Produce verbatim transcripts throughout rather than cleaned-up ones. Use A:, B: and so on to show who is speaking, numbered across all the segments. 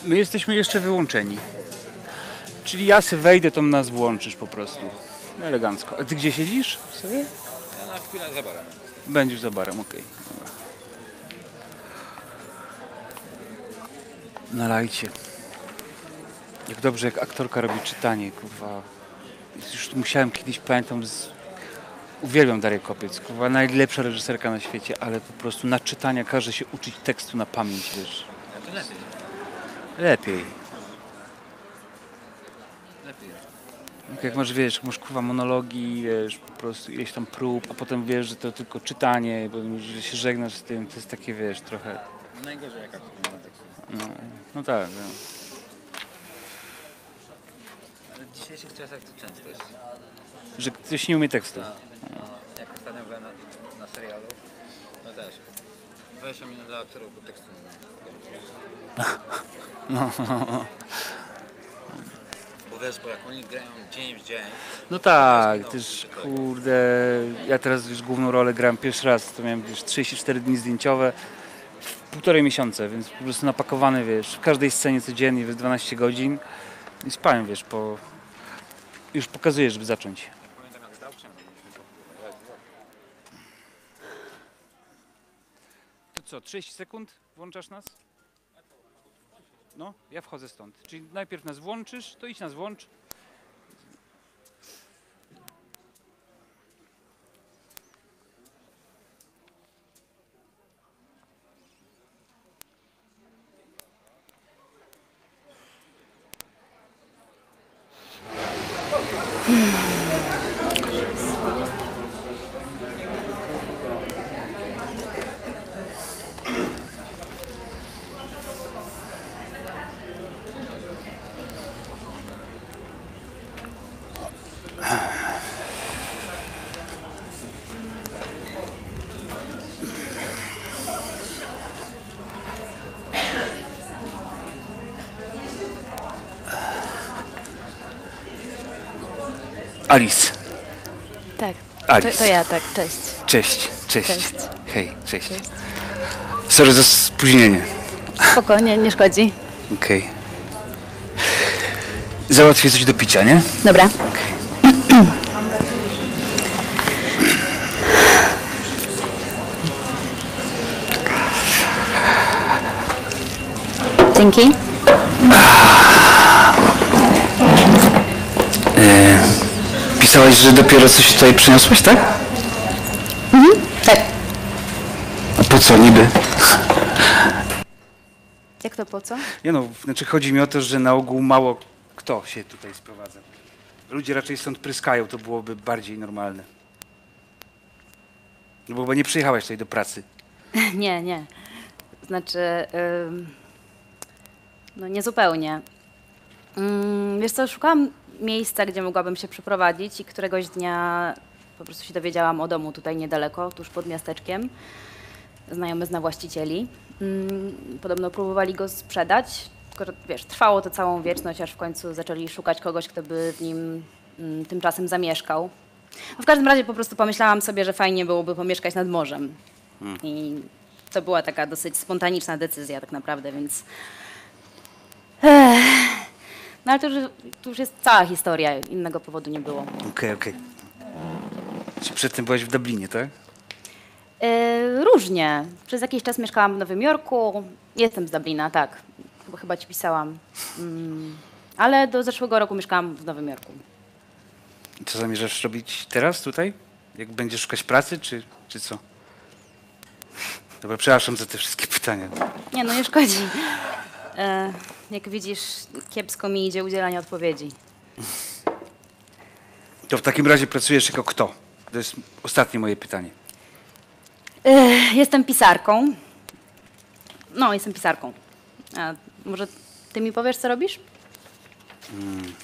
A: My jesteśmy jeszcze wyłączeni. Czyli ja se wejdę, to nas włączysz po prostu. Elegancko. A ty gdzie siedzisz sobie?
B: Ja na chwilę za barem.
A: Będziesz za barem, okej. Okay. Nalajcie. Jak dobrze, jak aktorka robi czytanie, kurwa. Już musiałem kiedyś, pamiętam, z... uwielbiam Darię Kopiec, kurwa, najlepsza reżyserka na świecie, ale po prostu na czytania każe się uczyć tekstu na pamięć, wiesz.
B: Ja to lepiej.
A: Lepiej.
B: Lepiej.
A: Jak masz, wiesz, masz kurwa monologi, wiesz, po prostu ileś tam prób, a potem wiesz, że to tylko czytanie, bo że się żegnasz z tym, to jest takie, wiesz, trochę...
B: Najgorzej jaka to ma tekstu.
A: No, no tak, no.
B: Ale w dzisiejszych czasach to często jest.
A: Że ktoś nie umie tekstu.
B: No, jak ostatnio byłem na, na serialu, no też. dwadzieścia minut dla aktorów, bo tekstu nie ma.
A: No, no,
B: Bo wiesz, bo jak oni grają dzień w dzień.
A: no tak, też kurde, ja teraz już główną rolę grałem pierwszy raz, to miałem już trzydzieści cztery dni zdjęciowe, w półtorej miesiąca, więc po prostu napakowany, wiesz, w każdej scenie codziennie, wiesz, dwanaście godzin i spałem, wiesz, po... Już pokazuję, żeby zacząć.
B: Pamiętam jak zdał księgę.
A: To co, trzydzieści sekund? Włączasz nas? No, ja wchodzę stąd. Czyli najpierw nas włączysz, to idź nas włącz. Alice.
C: Tak,
A: Alice.
C: to, to ja, tak, cześć.
A: Cześć, cześć.
C: Cześć.
A: Hej, cześć. Sorry za spóźnienie.
C: Spokojnie, nie szkodzi.
A: Okej. Okay. Załatwię coś do picia, nie?
C: Dobra. Dzięki.
A: E, pisałaś, że dopiero coś tutaj przyniosłaś, tak?
C: Mhm, tak.
A: A po co niby?
C: Jak to po co?
A: Nie no, znaczy chodzi mi o to, że na ogół mało kto się tutaj sprowadza. Ludzie raczej stąd pryskają, to byłoby bardziej normalne. No bo chyba nie przyjechałaś tutaj do pracy.
C: Nie, nie. Znaczy, ym, no niezupełnie. Ym, wiesz co, szukałam miejsca, gdzie mogłabym się przeprowadzić i któregoś dnia po prostu się dowiedziałam o domu tutaj niedaleko, tuż pod miasteczkiem. Znajomy zna właścicieli. Ym, podobno próbowali go sprzedać, tylko że, wiesz, trwało to całą wieczność, aż w końcu zaczęli szukać kogoś, kto by w nim ym, tymczasem zamieszkał. No w każdym razie po prostu pomyślałam sobie, że fajnie byłoby pomieszkać nad morzem.
A: Hmm.
C: I to była taka dosyć spontaniczna decyzja tak naprawdę, więc... Ech. No ale to już, to już jest cała historia, innego powodu nie było.
A: Okej, okay, okej. Okay. Czy przedtem byłaś w Dublinie, tak?
C: Yy, różnie. Przez jakiś czas mieszkałam w Nowym Jorku. Jestem z Dublina, tak. Bo chyba ci pisałam. Mm. Ale do zeszłego roku mieszkałam w Nowym Jorku.
A: Co zamierzasz robić teraz tutaj? Jak będziesz szukać pracy, czy, czy co? Dobra, przepraszam za te wszystkie pytania.
C: Nie, no nie szkodzi. E, jak widzisz, kiepsko mi idzie udzielanie odpowiedzi.
A: To w takim razie pracujesz jako kto? To jest ostatnie moje pytanie.
C: E, jestem pisarką. No, jestem pisarką. A może ty mi powiesz, co robisz?
A: Hmm.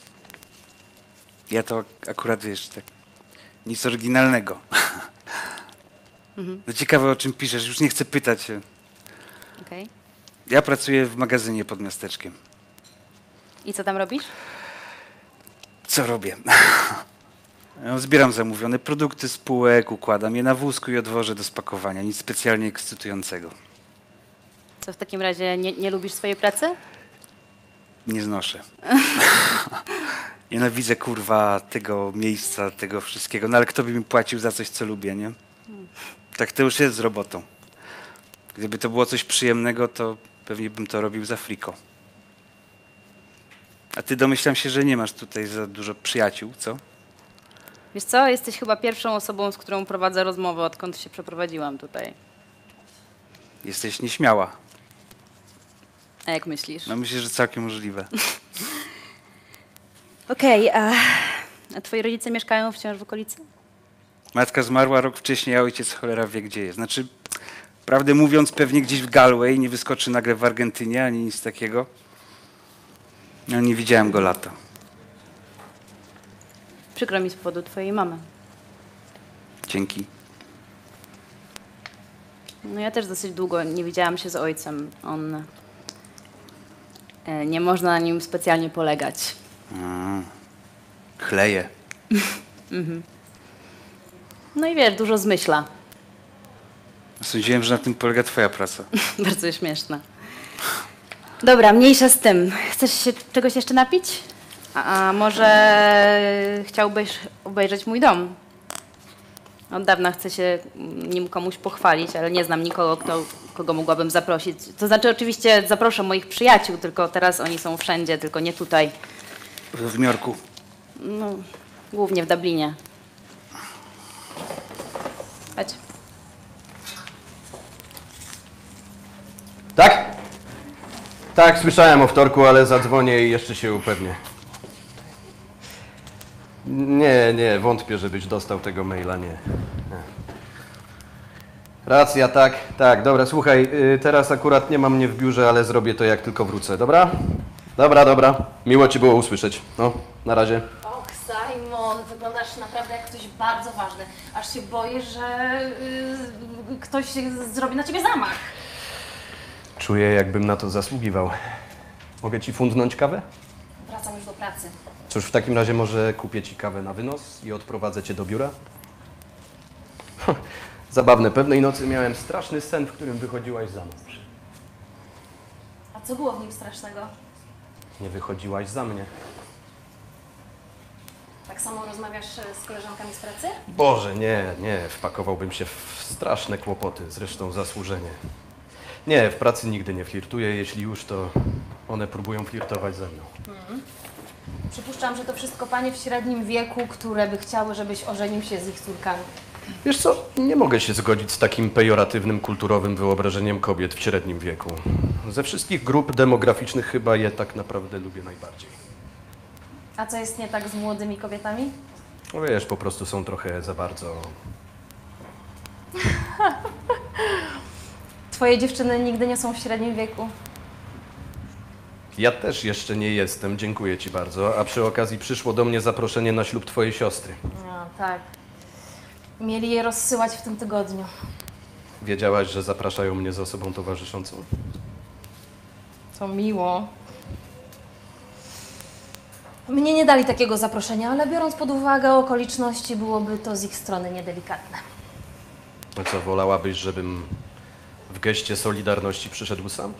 A: Ja to akurat, wiesz, tak nic oryginalnego. Mhm. No ciekawe, o czym piszesz. Już nie chcę pytać.
C: Okej. Okay.
A: Ja pracuję w magazynie pod miasteczkiem.
C: I co tam robisz?
A: Co robię? No, zbieram zamówione produkty spółek, układam je na wózku i odwożę do spakowania. Nic specjalnie ekscytującego.
C: Co w takim razie, nie, nie lubisz swojej pracy?
A: Nie znoszę. Nienawidzę, kurwa, tego miejsca, tego wszystkiego. No ale kto by mi płacił za coś, co lubię, nie? Tak to już jest z robotą. Gdyby to było coś przyjemnego, to pewnie bym to robił za friko. A ty domyślam się, że nie masz tutaj za dużo przyjaciół, co?
C: Wiesz co, jesteś chyba pierwszą osobą, z którą prowadzę rozmowę, odkąd się przeprowadziłam tutaj.
A: Jesteś nieśmiała.
C: A jak myślisz?
A: No myślę, że całkiem możliwe.
C: Okej, a, a twoi rodzice mieszkają wciąż w okolicy?
A: Matka zmarła rok wcześniej, a ojciec cholera wie, gdzie jest. Znaczy, prawdę mówiąc, pewnie gdzieś w Galway, nie wyskoczy nagle w Argentynie, ani nic takiego. No nie widziałem go lata.
C: Przykro mi z powodu twojej mamy.
A: Dzięki.
C: No ja też dosyć długo nie widziałam się z ojcem. On... e, Nie można na nim specjalnie polegać.
A: A, chleje.
C: No i wiesz, dużo zmyśla.
A: Sądziłem, że na tym polega twoja praca.
C: Bardzo śmieszne. Dobra, mniejsza z tym. Chcesz się czegoś jeszcze napić? A, a może chciałbyś obejrzeć mój dom? Od dawna chcę się nim komuś pochwalić, ale nie znam nikogo, kto, kogo mogłabym zaprosić. To znaczy oczywiście zaproszę moich przyjaciół, tylko teraz oni są wszędzie, tylko nie tutaj.
A: W New Yorku.
C: No, głównie w Dublinie. Chodź.
D: Tak? Tak, słyszałem o wtorku, ale zadzwonię i jeszcze się upewnię. Nie, nie, wątpię, żebyś dostał tego maila, nie. nie. Racja, tak, tak, dobra, słuchaj, y, teraz akurat nie mam mnie w biurze, ale zrobię to jak tylko wrócę, dobra? Dobra, dobra, miło Ci było usłyszeć. No, na razie.
E: Och, Simon, wyglądasz naprawdę jak ktoś bardzo ważny. Aż się boję, że y, ktoś zrobi na ciebie zamach.
D: Czuję, jakbym na to zasługiwał. Mogę Ci fundnąć kawę?
E: Wracam już do pracy.
D: Cóż, w takim razie może kupię Ci kawę na wynos i odprowadzę Cię do biura? Zabawne, pewnej nocy miałem straszny sen, w którym wychodziłaś za mąż.
E: A co było w nim strasznego?
D: Nie wychodziłaś za mnie.
E: Tak samo rozmawiasz e, z koleżankami z pracy?
D: Boże, nie, nie, wpakowałbym się w straszne kłopoty, zresztą zasłużenie. Nie, w pracy nigdy nie flirtuję, jeśli już, to one próbują flirtować ze mną.
E: Przypuszczam, że to wszystko panie w średnim wieku, które by chciały, żebyś ożenił się z ich córkami.
D: Wiesz co, nie mogę się zgodzić z takim pejoratywnym, kulturowym wyobrażeniem kobiet w średnim wieku. Ze wszystkich grup demograficznych chyba je tak naprawdę lubię najbardziej.
E: A co jest nie tak z młodymi kobietami?
D: No wiesz, po prostu są trochę za bardzo...
E: Twoje dziewczyny nigdy nie są w średnim wieku.
D: Ja też jeszcze nie jestem, dziękuję Ci bardzo, a przy okazji przyszło do mnie zaproszenie na ślub Twojej siostry.
E: No, tak. Mieli je rozsyłać w tym tygodniu.
D: Wiedziałaś, że zapraszają mnie z osobą towarzyszącą?
E: To miło. Mnie nie dali takiego zaproszenia, ale biorąc pod uwagę okoliczności, byłoby to z ich strony niedelikatne.
D: No co, wolałabyś, żebym w geście solidarności przyszedł sam?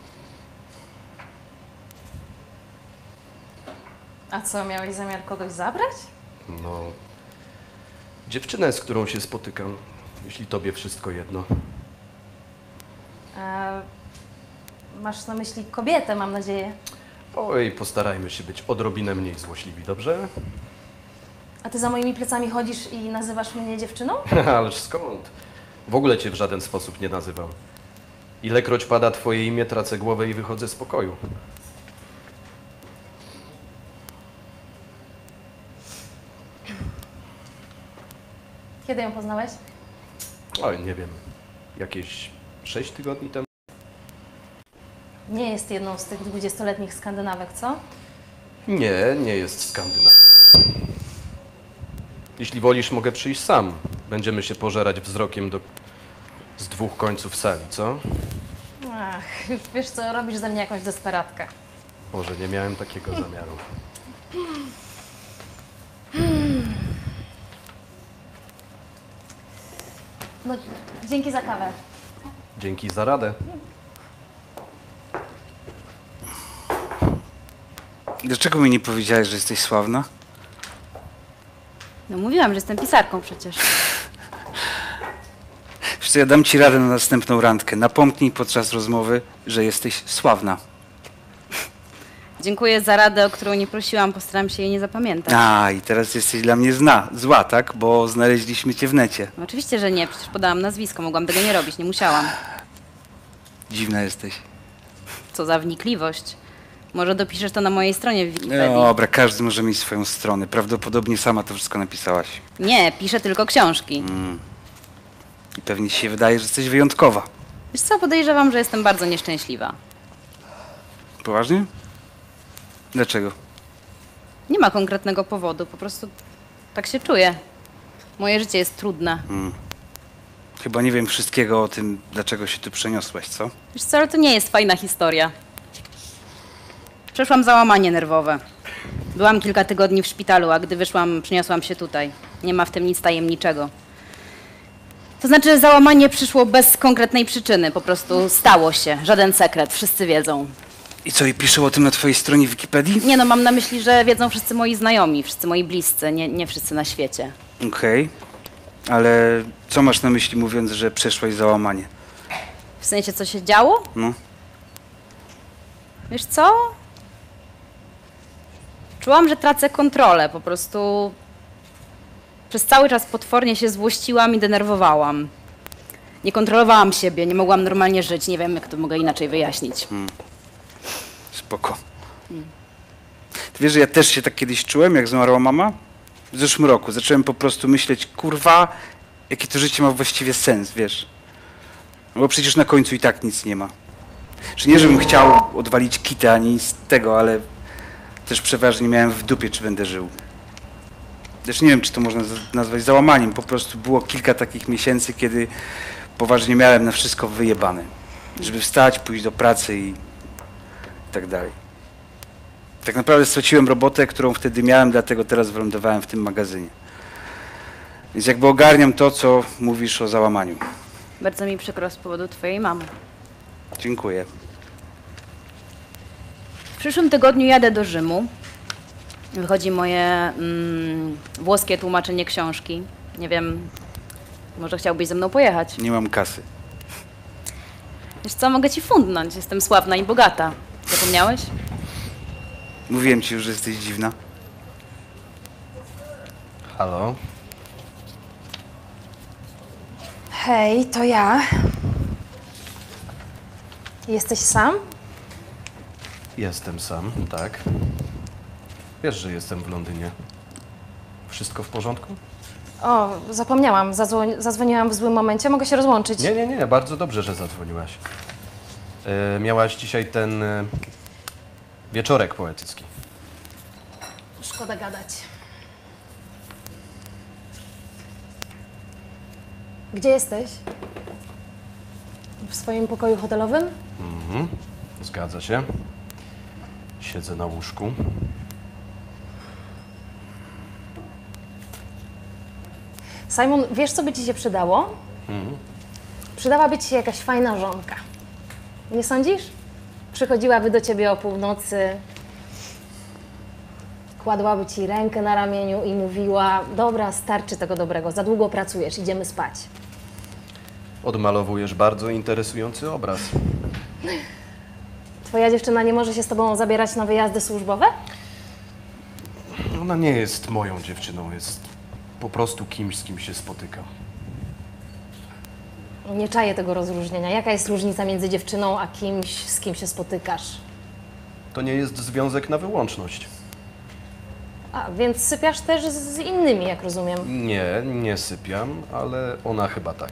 E: A co, miałeś zamiar kogoś zabrać?
D: No, dziewczynę, z którą się spotykam, jeśli Tobie wszystko jedno.
E: E, masz na myśli kobietę, mam nadzieję.
D: Oj, postarajmy się być odrobinę mniej złośliwi, dobrze?
E: A ty za moimi plecami chodzisz i nazywasz mnie dziewczyną?
D: Ależ skąd? W ogóle Cię w żaden sposób nie nazywam. Ilekroć pada Twoje imię, tracę głowę i wychodzę z pokoju.
E: Kiedy ją poznałeś?
D: Oj, nie wiem, jakieś sześć tygodni temu?
E: Nie jest jedną z tych dwudziestoletnich Skandynawek, co?
D: Nie, nie jest Skandynaw. Jeśli wolisz, mogę przyjść sam. Będziemy się pożerać wzrokiem do... z dwóch końców sali, co?
E: Ach, wiesz co, robisz ze mnie jakąś desperatkę.
D: Może nie miałem takiego zamiaru.
E: No, dzięki za kawę.
D: Dzięki za radę.
A: Dlaczego mi nie powiedziałeś, że jesteś sławna?
C: No mówiłam, że jestem pisarką przecież.
A: Wiesz co, ja dam ci radę na następną randkę. Napomknij podczas rozmowy, że jesteś sławna.
C: Dziękuję za radę, o którą nie prosiłam, postaram się jej nie zapamiętać.
A: A, i teraz jesteś dla mnie zna, zła, tak? Bo znaleźliśmy cię w necie.
C: No oczywiście, że nie, przecież podałam nazwisko, mogłam tego nie robić, nie musiałam.
A: Dziwna jesteś.
C: Co za wnikliwość. Może dopiszesz to na mojej stronie w Wikipedii.
A: Dobra, każdy może mieć swoją stronę. Prawdopodobnie sama to wszystko napisałaś.
C: Nie, piszę tylko książki.
A: I pewnie ci się wydaje, że jesteś wyjątkowa.
C: Wiesz co, podejrzewam, że jestem bardzo nieszczęśliwa.
A: Poważnie? Dlaczego?
C: Nie ma konkretnego powodu, po prostu tak się czuję. Moje życie jest trudne.
A: Chyba nie wiem wszystkiego o tym, dlaczego się tu przeniosłaś, co?
C: Wiesz co, ale to nie jest fajna historia. Przeszłam załamanie nerwowe. Byłam kilka tygodni w szpitalu, a gdy wyszłam, przeniosłam się tutaj. Nie ma w tym nic tajemniczego. To znaczy, załamanie przyszło bez konkretnej przyczyny, po prostu stało się. Żaden sekret, wszyscy wiedzą.
A: I co, i piszą o tym na twojej stronie Wikipedii?
C: Nie no, mam na myśli, że wiedzą wszyscy moi znajomi, wszyscy moi bliscy, nie, nie wszyscy na świecie.
A: Okej. Ale co masz na myśli, mówiąc, że przeszłaś załamanie?
C: W sensie, co się działo?
A: No.
C: Wiesz co? Czułam, że tracę kontrolę, po prostu przez cały czas potwornie się złościłam i denerwowałam. Nie kontrolowałam siebie, nie mogłam normalnie żyć, nie wiem, jak to mogę inaczej wyjaśnić.
A: Spoko. Ty wiesz, że ja też się tak kiedyś czułem, jak zmarła mama? W zeszłym roku. Zacząłem po prostu myśleć, kurwa, jakie to życie ma właściwie sens, wiesz? No bo przecież na końcu i tak nic nie ma. Czy nie, żebym chciał odwalić kitę ani z tego, ale też przeważnie miałem w dupie, czy będę żył. Też nie wiem, czy to można z- nazwać załamaniem. Po prostu było kilka takich miesięcy, kiedy poważnie miałem na wszystko wyjebane. Żeby wstać, pójść do pracy i tak dalej. Tak naprawdę straciłem robotę, którą wtedy miałem, dlatego teraz wylądowałem w tym magazynie. Więc jakby ogarniam to, co mówisz o załamaniu.
C: Bardzo mi przykro z powodu twojej mamy.
A: Dziękuję.
C: W przyszłym tygodniu jadę do Rzymu. Wychodzi moje mm, włoskie tłumaczenie książki. Nie wiem, może chciałbyś ze mną pojechać.
A: Nie mam kasy.
C: Wiesz co, mogę ci fundnąć, jestem sławna i bogata. Zapomniałeś?
A: Mówiłem ci już, że jesteś dziwna.
D: Halo?
E: Hej, to ja. Jesteś sam?
D: Jestem sam, tak. Wiesz, że jestem w Londynie. Wszystko w porządku?
E: O, zapomniałam. Zadzwo- zadzwoniłam w złym momencie. Mogę się rozłączyć?
D: Nie, nie, nie, bardzo dobrze, że zadzwoniłaś. E, miałaś dzisiaj ten e, wieczorek poetycki.
E: Szkoda gadać. Gdzie jesteś? W swoim pokoju hotelowym?
D: Mhm, zgadza się. Siedzę na łóżku.
E: Simon, wiesz, co by ci się przydało? Przydałaby ci się jakaś fajna żonka. Nie sądzisz? Przychodziłaby do ciebie o północy, kładłaby ci rękę na ramieniu i mówiła: dobra, starczy tego dobrego, za długo pracujesz, idziemy spać.
D: Odmalowujesz bardzo interesujący obraz.
E: Twoja dziewczyna nie może się z tobą zabierać na wyjazdy służbowe?
D: Ona nie jest moją dziewczyną, jest po prostu kimś, z kim się spotykam.
E: Nie czaję tego rozróżnienia. Jaka jest różnica między dziewczyną a kimś, z kim się spotykasz?
D: To nie jest związek na wyłączność.
E: A, więc sypiasz też z innymi, jak rozumiem.
D: Nie, nie sypiam, ale ona chyba tak.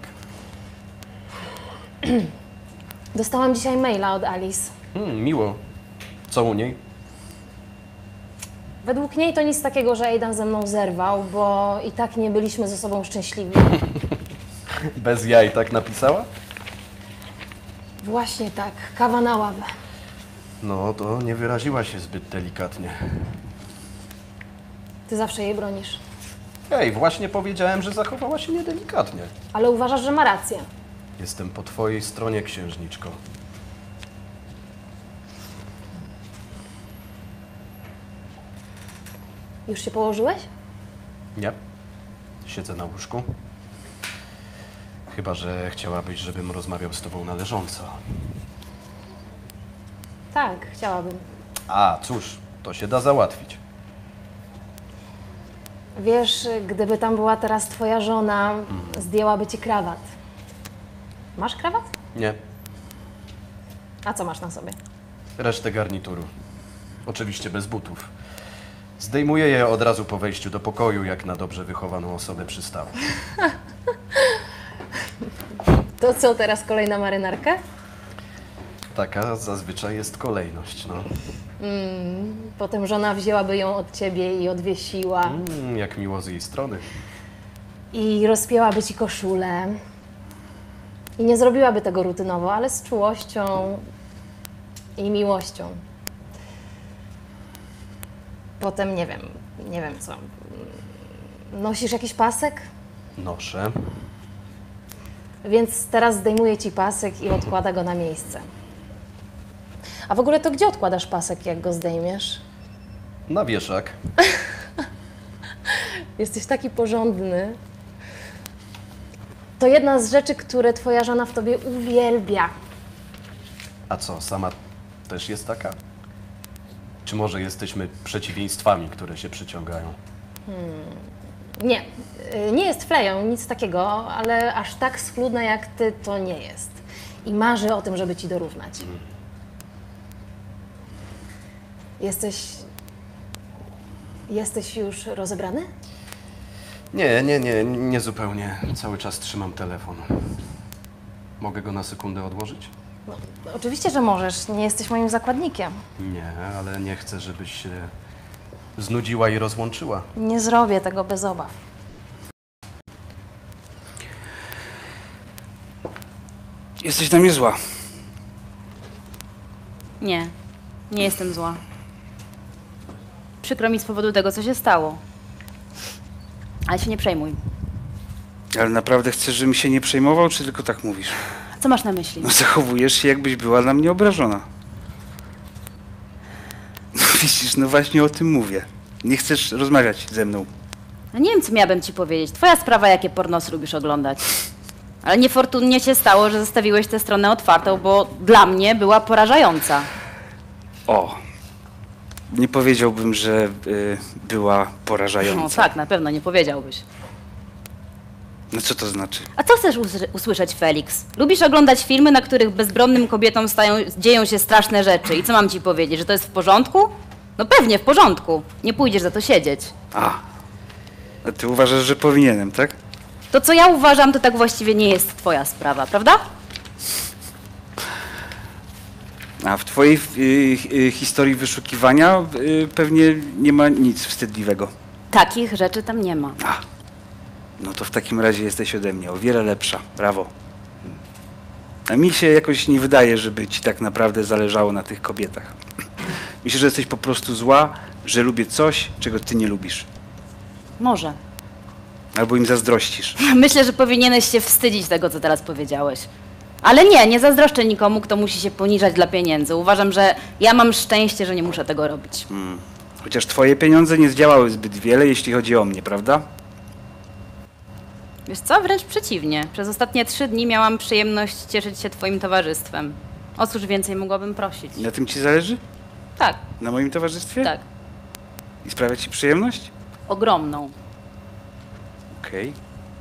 E: Dostałam dzisiaj maila od Alice.
D: Hmm, miło. Co u niej?
E: Według niej to nic takiego, że Aidan ze mną zerwał, bo i tak nie byliśmy ze sobą szczęśliwi.
D: Bez jaj tak napisała?
E: Właśnie tak, kawa na ławę.
D: No, to nie wyraziła się zbyt delikatnie.
E: Ty zawsze jej bronisz.
D: Ej, właśnie powiedziałem, że zachowała się niedelikatnie.
E: Ale uważasz, że ma rację.
D: Jestem po twojej stronie, księżniczko.
E: Już się położyłeś?
D: Nie. Siedzę na łóżku. Chyba że chciałabyś, żebym rozmawiał z tobą na leżąco.
E: Tak, chciałabym.
D: A, cóż, to się da załatwić.
E: Wiesz, gdyby tam była teraz twoja żona, zdjęłaby ci krawat. Masz krawat?
D: Nie.
E: A co masz na sobie?
D: Resztę garnituru. Oczywiście bez butów. Zdejmuję je od razu po wejściu do pokoju, jak na dobrze wychowaną osobę przystało.
E: To co, teraz kolejna marynarka?
D: Taka zazwyczaj jest kolejność, no.
E: Potem żona wzięłaby ją od ciebie i odwiesiła.
D: Mm, jak miło z jej strony.
E: I rozpięłaby ci koszulę. I nie zrobiłaby tego rutynowo, ale z czułością i miłością. Potem nie wiem, nie wiem co. Nosisz jakiś pasek?
D: Noszę.
E: Więc teraz zdejmuje ci pasek i odkłada go na miejsce. A w ogóle to gdzie odkładasz pasek, jak go zdejmiesz?
D: Na wieszak.
E: Jesteś taki porządny. To jedna z rzeczy, które twoja żona w tobie uwielbia.
D: A co, sama też jest taka? Czy może jesteśmy przeciwieństwami, które się przyciągają?
E: Nie, y, nie jest fleją, nic takiego, ale aż tak schludna jak ty to nie jest. I marzy o tym, żeby ci dorównać. Jesteś... Jesteś już rozebrany?
D: Nie, nie, nie, nie zupełnie. Cały czas trzymam telefon. Mogę go na sekundę odłożyć?
E: No, oczywiście, że możesz. Nie jesteś moim zakładnikiem.
D: Nie, ale nie chcę, żebyś się znudziła i rozłączyła.
E: Nie zrobię tego bez obaw.
A: Jesteś na mnie zła.
C: Nie, nie jestem zła. Przykro mi z powodu tego, co się stało. Ale się nie przejmuj.
A: Ale naprawdę chcesz, żebym się nie przejmował, czy tylko tak mówisz?
C: Co masz na myśli?
A: No zachowujesz się, jakbyś była na mnie obrażona. No widzisz, no właśnie o tym mówię. Nie chcesz rozmawiać ze mną.
C: No nie wiem, co miałabym ci powiedzieć. Twoja sprawa, jakie pornosy lubisz oglądać. Ale niefortunnie się stało, że zostawiłeś tę stronę otwartą, bo dla mnie była porażająca.
A: O, nie powiedziałbym, że y, była porażająca.
C: No tak, na pewno nie powiedziałbyś.
A: No co to znaczy?
C: A co chcesz usły- usłyszeć, Felix? Lubisz oglądać filmy, na których bezbronnym kobietom stają, dzieją się straszne rzeczy. I co mam ci powiedzieć, że to jest w porządku? No pewnie, w porządku. Nie pójdziesz za to siedzieć.
A: A, a ty uważasz, że powinienem, tak?
C: To, co ja uważam, to tak właściwie nie jest twoja sprawa, prawda?
A: A w twojej y, y, historii wyszukiwania y, pewnie nie ma nic wstydliwego.
C: Takich rzeczy tam nie ma.
A: A, no to w takim razie jesteś ode mnie o wiele lepsza. Brawo. A mi się jakoś nie wydaje, żeby ci tak naprawdę zależało na tych kobietach. Myślę, że jesteś po prostu zła, że lubię coś, czego ty nie lubisz.
C: Może.
A: Albo im zazdrościsz.
C: Myślę, że powinieneś się wstydzić tego, co teraz powiedziałeś. Ale nie, nie zazdroszczę nikomu, kto musi się poniżać dla pieniędzy. Uważam, że ja mam szczęście, że nie muszę tego robić.
A: Hmm. Chociaż twoje pieniądze nie zdziałały zbyt wiele, jeśli chodzi o mnie, prawda?
C: Wiesz co? Wręcz przeciwnie. Przez ostatnie trzy dni miałam przyjemność cieszyć się twoim towarzystwem. O cóż więcej mogłabym prosić?
A: Na tym ci zależy?
C: Tak,
A: Na moim towarzystwie?
C: tak.
A: I sprawia ci przyjemność?
C: Ogromną.
A: Okej.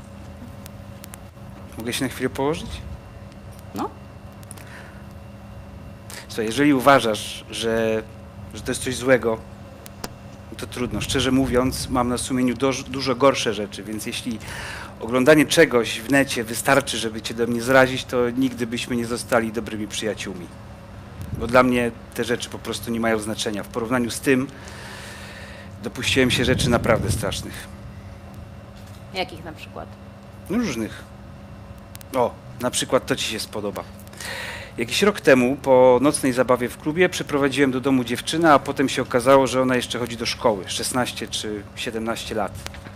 A: Mogę się na chwilę położyć?
C: No.
A: Słuchaj, jeżeli uważasz, że, że to jest coś złego, no to trudno. Szczerze mówiąc, mam na sumieniu doż, dużo gorsze rzeczy, więc jeśli oglądanie czegoś w necie wystarczy, żeby cię do mnie zrazić, to nigdy byśmy nie zostali dobrymi przyjaciółmi. Bo dla mnie te rzeczy po prostu nie mają znaczenia. W porównaniu z tym dopuściłem się rzeczy naprawdę strasznych.
C: Jakich na przykład?
A: No różnych. O, na przykład to ci się spodoba. Jakiś rok temu, po nocnej zabawie w klubie, przyprowadziłem do domu dziewczynę, a potem się okazało, że ona jeszcze chodzi do szkoły. szesnaście czy siedemnaście lat.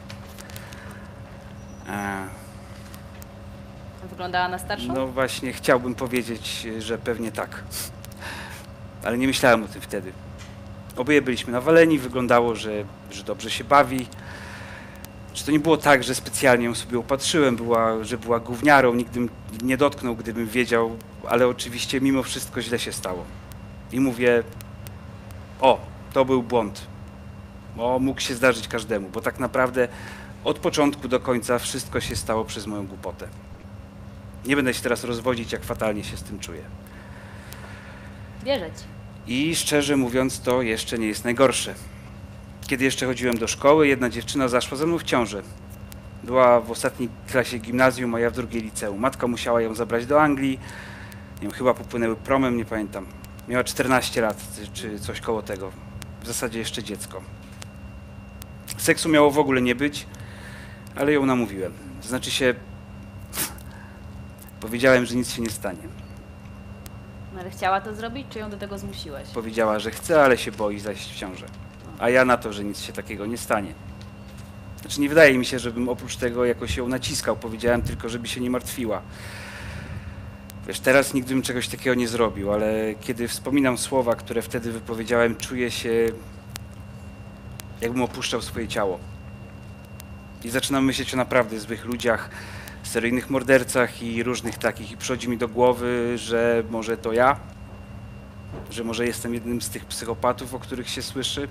A: E,
C: Wyglądała na starszą?
A: no właśnie, chciałbym powiedzieć, że pewnie tak. Ale nie myślałem o tym wtedy. Oboje byliśmy nawaleni, wyglądało, że, że dobrze się bawi. Że to nie było tak, że specjalnie ją sobie opatrzyłem, była, że była gówniarą, nigdy bym nie dotknął, gdybym wiedział, ale oczywiście mimo wszystko źle się stało. I mówię, o, to był błąd. O, mógł się zdarzyć każdemu, bo tak naprawdę od początku do końca wszystko się stało przez moją głupotę. Nie będę się teraz rozwodzić, jak fatalnie się z tym czuję.
C: Wierzę ci.
A: I szczerze mówiąc, to jeszcze nie jest najgorsze. Kiedy jeszcze chodziłem do szkoły, jedna dziewczyna zaszła ze mną w ciążę. Była w ostatniej klasie gimnazjum, a ja w drugiej liceum. Matka musiała ją zabrać do Anglii. Nie wiem, chyba popłynęły promem, nie pamiętam. Miała czternaście lat, czy coś koło tego. W zasadzie jeszcze dziecko. Seksu miało w ogóle nie być, ale ją namówiłem. To znaczy się... Powiedziałem, że nic się nie stanie.
C: No ale chciała to zrobić, czy ją do tego zmusiłeś?
A: Powiedziała, że chce, ale się boi zajść w ciążę. A ja na to, że nic się takiego nie stanie. Znaczy nie wydaje mi się, żebym oprócz tego jakoś ją naciskał. Powiedziałem tylko, żeby się nie martwiła. Wiesz, teraz nigdy bym czegoś takiego nie zrobił, ale kiedy wspominam słowa, które wtedy wypowiedziałem, czuję się, jakbym opuszczał swoje ciało. I zaczynam myśleć o naprawdę złych ludziach, seryjnych mordercach i różnych takich. I przychodzi mi do głowy, że może to ja? Że może jestem jednym z tych psychopatów, o których się słyszy?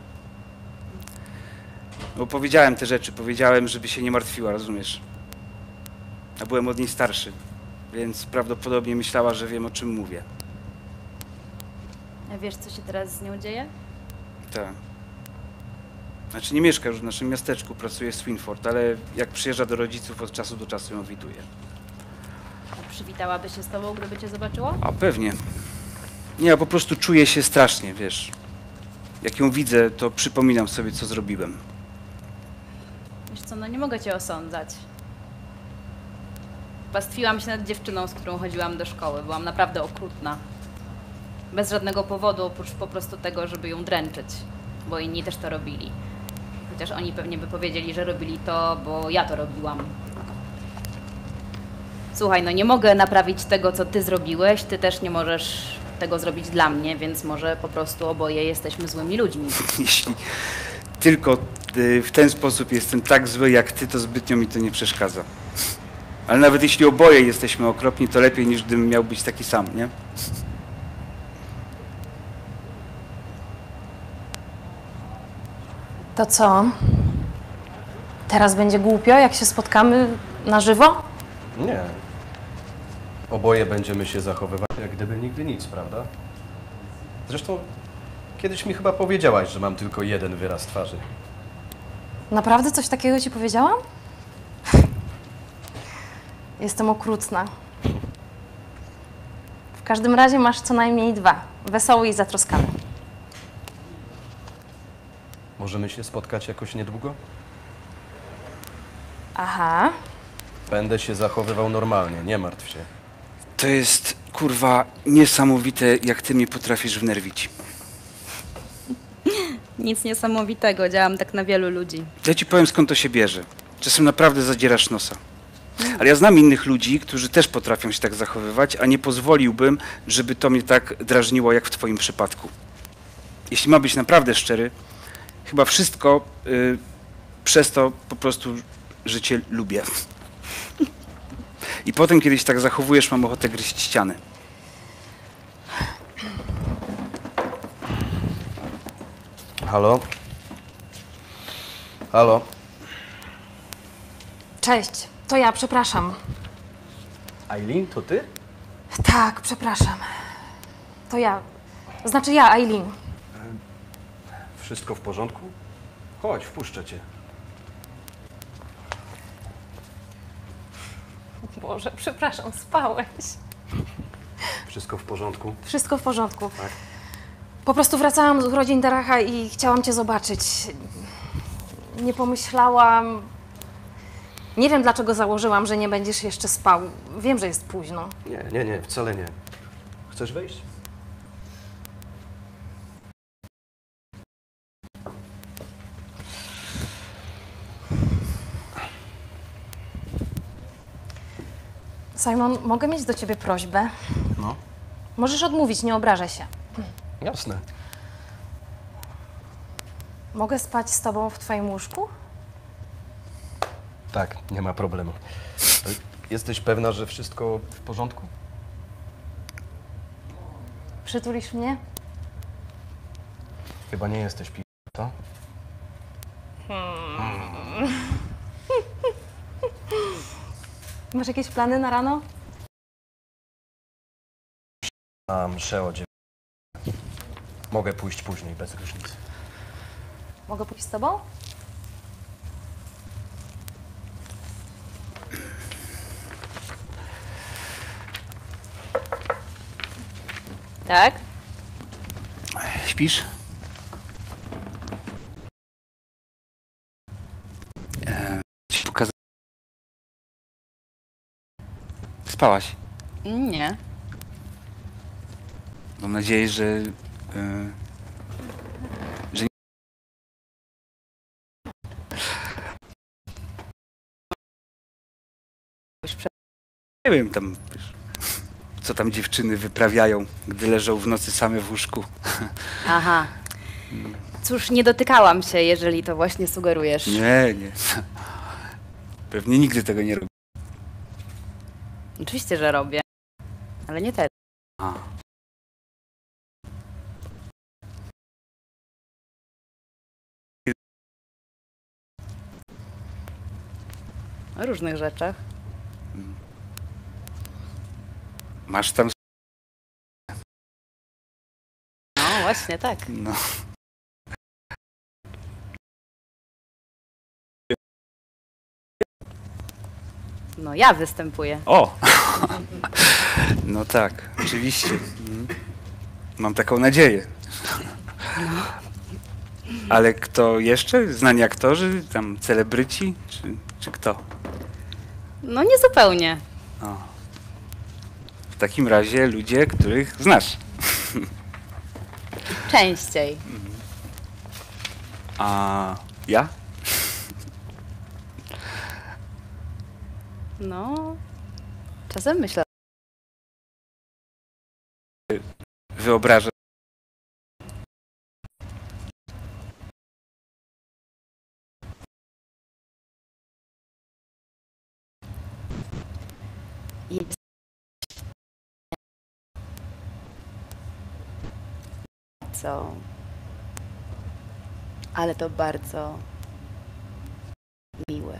A: Bo powiedziałem te rzeczy, powiedziałem, żeby się nie martwiła, rozumiesz? A byłem od niej starszy, więc prawdopodobnie myślała, że wiem, o czym mówię.
C: A wiesz, co się teraz z nią dzieje?
A: Tak. Znaczy nie mieszka już w naszym miasteczku, pracuje w Swinford, ale jak przyjeżdża do rodziców, od czasu do czasu ją widuje.
C: A przywitałaby się z tobą, gdyby cię zobaczyła?
A: A pewnie. Nie, ja po prostu czuję się strasznie, wiesz. Jak ją widzę, to przypominam sobie, co zrobiłem.
C: Wiesz co, no nie mogę cię osądzać. Pastwiłam się nad dziewczyną, z którą chodziłam do szkoły. Byłam naprawdę okrutna. Bez żadnego powodu, oprócz po prostu tego, żeby ją dręczyć. Bo inni też to robili. Chociaż oni pewnie by powiedzieli, że robili to, bo ja to robiłam. Słuchaj, no nie mogę naprawić tego, co ty zrobiłeś. Ty też nie możesz tego zrobić dla mnie, więc może po prostu oboje jesteśmy złymi ludźmi.
A: Jeśli tylko y, w ten sposób jestem tak zły jak ty, to zbytnio mi to nie przeszkadza. Ale nawet jeśli oboje jesteśmy okropni, to lepiej niż gdybym miał być taki sam, nie?
E: To co? Teraz będzie głupio, jak się spotkamy na żywo?
D: Nie. Oboje będziemy się zachowywać, jak gdyby nigdy nic, prawda? Zresztą kiedyś mi chyba powiedziałaś, że mam tylko jeden wyraz twarzy.
E: Naprawdę coś takiego ci powiedziałam? Jestem okrutna. W każdym razie masz co najmniej dwa. Wesoły i zatroskany.
D: Możemy się spotkać jakoś niedługo?
E: Aha.
D: Będę się zachowywał normalnie, nie martw się.
A: To jest, kurwa, niesamowite, jak ty mnie potrafisz wnerwić.
C: Nic niesamowitego, działam tak na wielu ludzi.
A: Ja ci powiem, skąd to się bierze. Czasem naprawdę zadzierasz nosa. Ale ja znam innych ludzi, którzy też potrafią się tak zachowywać, a nie pozwoliłbym, żeby to mnie tak drażniło, jak w twoim przypadku. Jeśli ma być naprawdę szczery, chyba wszystko y, przez to po prostu, że cię lubię. I potem, kiedy się tak zachowujesz, mam ochotę gryźć ściany.
D: Halo? Halo?
E: Cześć, to ja, przepraszam.
D: Aileen, to ty?
E: Tak, przepraszam. To ja. Znaczy ja, Aileen.
D: Wszystko w porządku? Chodź, wpuszczę cię.
E: Boże, przepraszam, spałeś.
D: Wszystko w porządku?
E: Wszystko w porządku.
D: Tak.
E: Po prostu wracałam z urodzin Daracha i chciałam cię zobaczyć. Nie pomyślałam... Nie wiem, dlaczego założyłam, że nie będziesz jeszcze spał. Wiem, że jest późno.
D: Nie, nie, nie, wcale nie. Chcesz wejść?
E: Simon, mogę mieć do ciebie prośbę?
D: No.
E: Możesz odmówić, nie obrażę się.
D: Jasne.
E: Mogę spać z tobą w twoim łóżku?
D: Tak, nie ma problemu. Ale jesteś pewna, że wszystko w porządku?
E: Przytulisz mnie?
D: Chyba nie jesteś pi... to?
E: Masz jakieś plany na rano?
D: Na mszę o dziewięć. Mogę pójść później, bez różnicy.
E: Mogę pójść z tobą?
C: Tak?
A: Śpisz? Eee, ci pokaza- Spałaś?
C: Nie.
A: Mam nadzieję, że... Yy, że nie wiem tam, wiesz, co tam dziewczyny wyprawiają, gdy leżą w nocy same w łóżku.
C: Aha. Cóż, nie dotykałam się, jeżeli to właśnie sugerujesz.
A: Nie, nie. Pewnie nigdy tego nie robi.
C: Oczywiście, że robię. Ale nie teraz.
A: A.
C: O różnych rzeczach.
A: Masz tam...
C: No właśnie, tak.
A: No.
C: No ja występuję.
A: O! No tak, oczywiście. Mhm. Mam taką nadzieję. Ale kto jeszcze? Znani aktorzy? Tam celebryci? Czy, czy kto?
C: No nie zupełnie.
A: O. W takim razie ludzie, których znasz.
C: Częściej.
A: A ja?
C: No, czasem myślę.
A: Wyobrażę.
C: Jest co? Ale to bardzo miłe.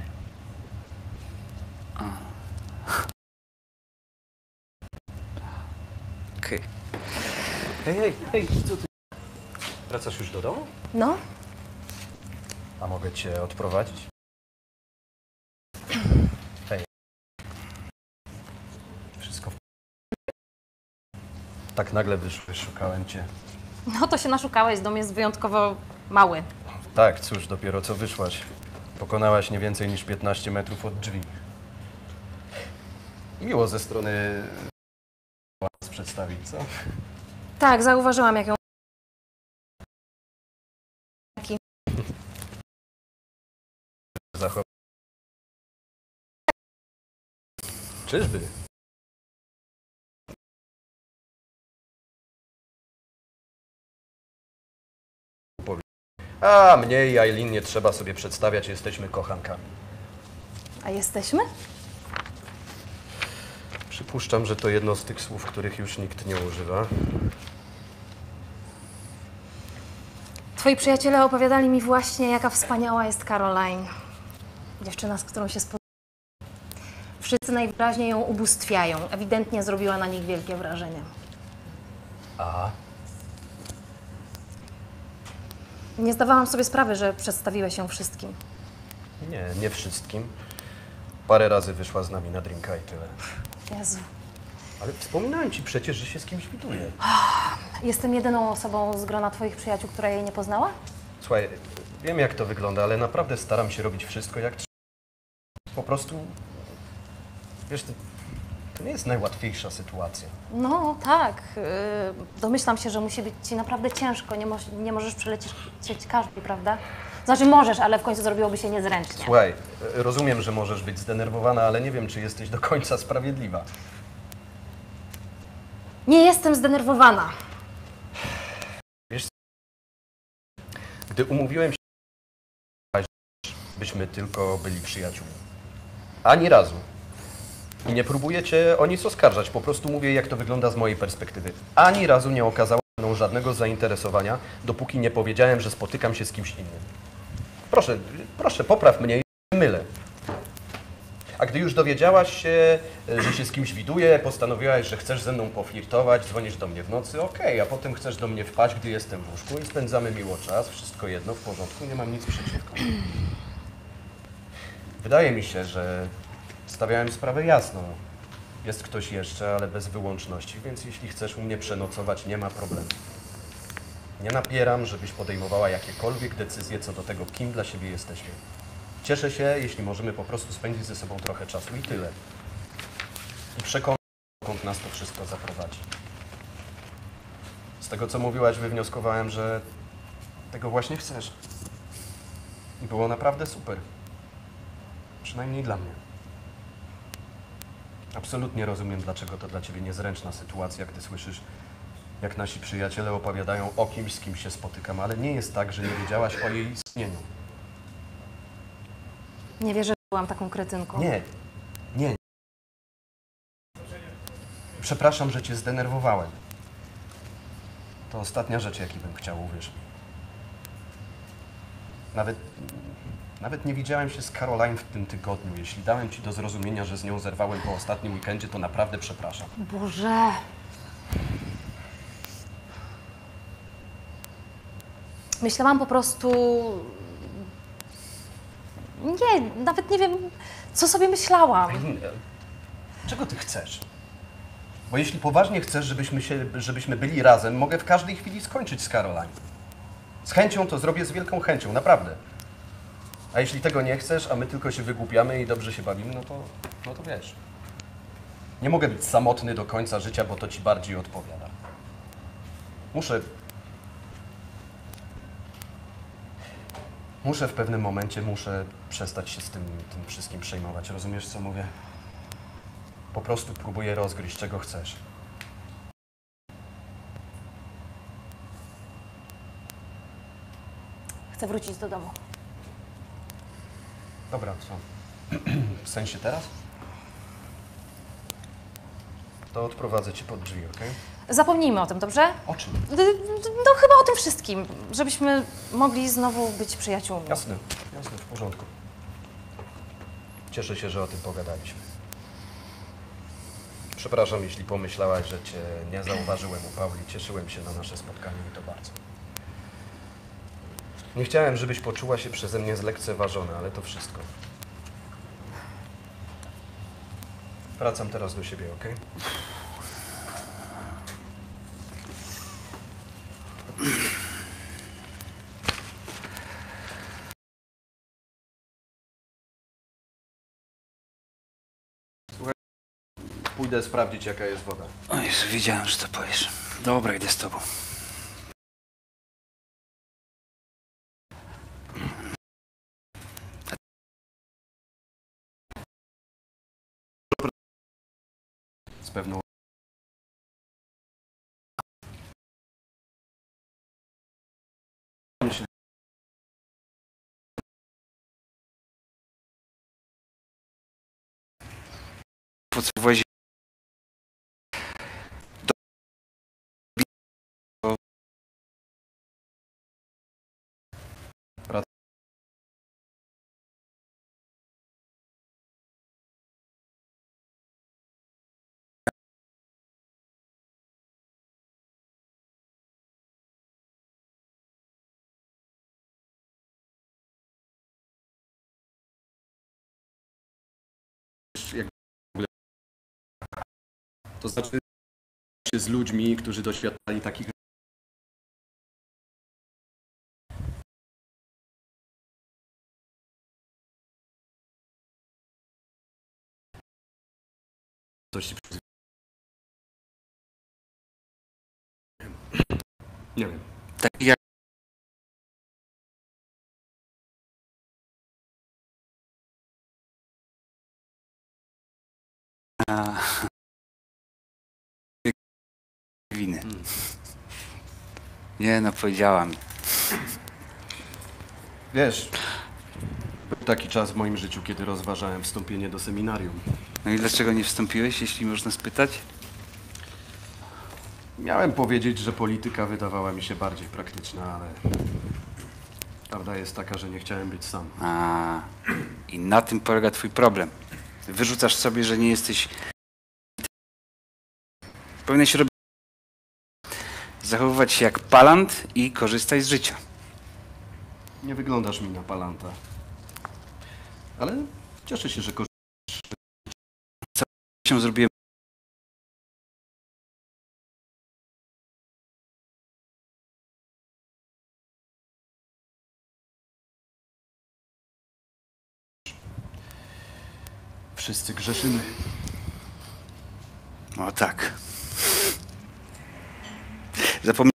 A: Okej.
D: Hej, hej, hej, co ty? Wracasz już do domu?
E: No.
D: A mogę cię odprowadzić? Hej. Wszystko w... Tak nagle wyszło, szukałem cię.
E: No to się naszukałeś, dom jest wyjątkowo mały.
D: Tak, cóż, dopiero co wyszłaś. Pokonałaś nie więcej niż piętnaście metrów od drzwi. Miło ze strony was przedstawić, co?
E: Tak, zauważyłam, jak ją...
D: Zachow... Czyżby? A, mnie i Aileen nie trzeba sobie przedstawiać, jesteśmy kochankami.
E: A jesteśmy?
D: Przypuszczam, że to jedno z tych słów, których już nikt nie używa.
E: Twoi przyjaciele opowiadali mi właśnie, jaka wspaniała jest Caroline. Dziewczyna, z którą się spotkałam. Wszyscy najwyraźniej ją ubóstwiają. Ewidentnie zrobiła na nich wielkie wrażenie.
D: A?
E: Nie zdawałam sobie sprawy, że przedstawiłeś ją wszystkim.
D: Nie, nie wszystkim. Parę razy wyszła z nami na drinka i tyle.
E: Jezu.
D: Ale wspominałem ci przecież, że się z kimś widuje.
E: Jestem jedyną osobą z grona twoich przyjaciół, która jej nie poznała?
D: Słuchaj, wiem jak to wygląda, ale naprawdę staram się robić wszystko jak trzeba. Po prostu, wiesz, to, to nie jest najłatwiejsza sytuacja.
E: No tak. Yy, domyślam się, że musi być ci naprawdę ciężko. Nie, moż, nie możesz przelecieć każdej, prawda? Znaczy możesz, ale w końcu zrobiłoby się niezręcznie.
D: Słuchaj, rozumiem, że możesz być zdenerwowana, ale nie wiem, czy jesteś do końca sprawiedliwa.
E: Nie jestem zdenerwowana.
D: Wiesz, gdy umówiłem się żebyśmy tylko byli przyjaciółmi. Ani razu. I nie próbuję cię o nic oskarżać, po prostu mówię, jak to wygląda z mojej perspektywy. Ani razu nie okazało mną żadnego zainteresowania, dopóki nie powiedziałem, że spotykam się z kimś innym. Proszę, proszę, popraw mnie, jeśli mylę. A gdy już dowiedziałaś się, że się z kimś widuje, postanowiłaś, że chcesz ze mną poflirtować, dzwonisz do mnie w nocy, okej, a potem chcesz do mnie wpaść, gdy jestem w łóżku i spędzamy miło czas, wszystko jedno, w porządku, nie mam nic przeciwko. Wydaje mi się, że stawiałem sprawę jasną. Jest ktoś jeszcze, ale bez wyłączności, więc jeśli chcesz u mnie przenocować, nie ma problemu. Nie napieram, żebyś podejmowała jakiekolwiek decyzje co do tego, kim dla siebie jesteśmy. Cieszę się, jeśli możemy po prostu spędzić ze sobą trochę czasu i tyle. I przekonam, dokąd nas to wszystko zaprowadzi. Z tego, co mówiłaś, wywnioskowałem, że tego właśnie chcesz. I było naprawdę super. Przynajmniej dla mnie. Absolutnie rozumiem, dlaczego to dla ciebie niezręczna sytuacja, gdy słyszysz, jak nasi przyjaciele opowiadają o kimś, z kim się spotykam, ale nie jest tak, że nie wiedziałaś o jej istnieniu.
E: Nie wierzę, że byłam taką kretynką.
D: Nie, nie. Przepraszam, że cię zdenerwowałem. To ostatnia rzecz, jakiej bym chciał, uwierz mi. Nawet, nawet nie widziałem się z Caroline w tym tygodniu. Jeśli dałem ci do zrozumienia, że z nią zerwałem po ostatnim weekendzie, to naprawdę przepraszam.
E: Boże. Myślałam po prostu... Nie, nawet nie wiem, co sobie myślałam.
D: Eileen, czego ty chcesz? Bo jeśli poważnie chcesz, żebyśmy, się, żebyśmy byli razem, mogę w każdej chwili skończyć z Caroline. Z chęcią to zrobię, z wielką chęcią, naprawdę. A jeśli tego nie chcesz, a my tylko się wygłupiamy i dobrze się bawimy, no to, no to wiesz. Nie mogę być samotny do końca życia, bo to ci bardziej odpowiada. Muszę... Muszę w pewnym momencie, muszę przestać się z tym, tym wszystkim przejmować. Rozumiesz, co mówię? Po prostu próbuję rozgryźć, czego chcesz.
E: Chcę wrócić do domu.
D: Dobra, co? W sensie teraz? To odprowadzę cię pod drzwi, okej?
E: Zapomnijmy o tym, dobrze?
D: O czym?
E: D- d- No chyba o tym wszystkim, żebyśmy mogli znowu być przyjaciółmi.
D: Jasne, jasne, w porządku. Cieszę się, że o tym pogadaliśmy. Przepraszam, jeśli pomyślałaś, że cię nie zauważyłem u Pauli. Cieszyłem się na nasze spotkanie i to bardzo. Nie chciałem, żebyś poczuła się przeze mnie zlekceważona, ale to wszystko. Wracam teraz do siebie, okej? Słuchaj, pójdę sprawdzić, jaka jest woda.
A: O Jezu, wiedziałem, że to powiesz. Dobra, idę z tobą.
D: Z pewną...
A: Po co włazi...
D: Jak to znaczy się z ludźmi, którzy doświadczali takich... Coś ci przyzwyczaiło. Nie wiem.
A: Tak jak... A... Winy. Nie no, powiedziała mi.
D: Wiesz, Był taki czas w moim życiu, kiedy rozważałem wstąpienie do seminarium.
A: No i dlaczego nie wstąpiłeś, jeśli można spytać?
D: Miałem powiedzieć, że polityka wydawała mi się bardziej praktyczna, ale prawda jest taka, że nie chciałem być sam.
A: A, i na tym polega twój problem. Wyrzucasz sobie, że nie jesteś... Powinieneś robić... zachowywać się jak palant i korzystać z życia.
D: Nie wyglądasz mi na palanta. Ale cieszę się, że korzystasz.
A: Się zrobiłem...
D: Wszyscy grzeszymy.
A: O tak. Zapomniałem.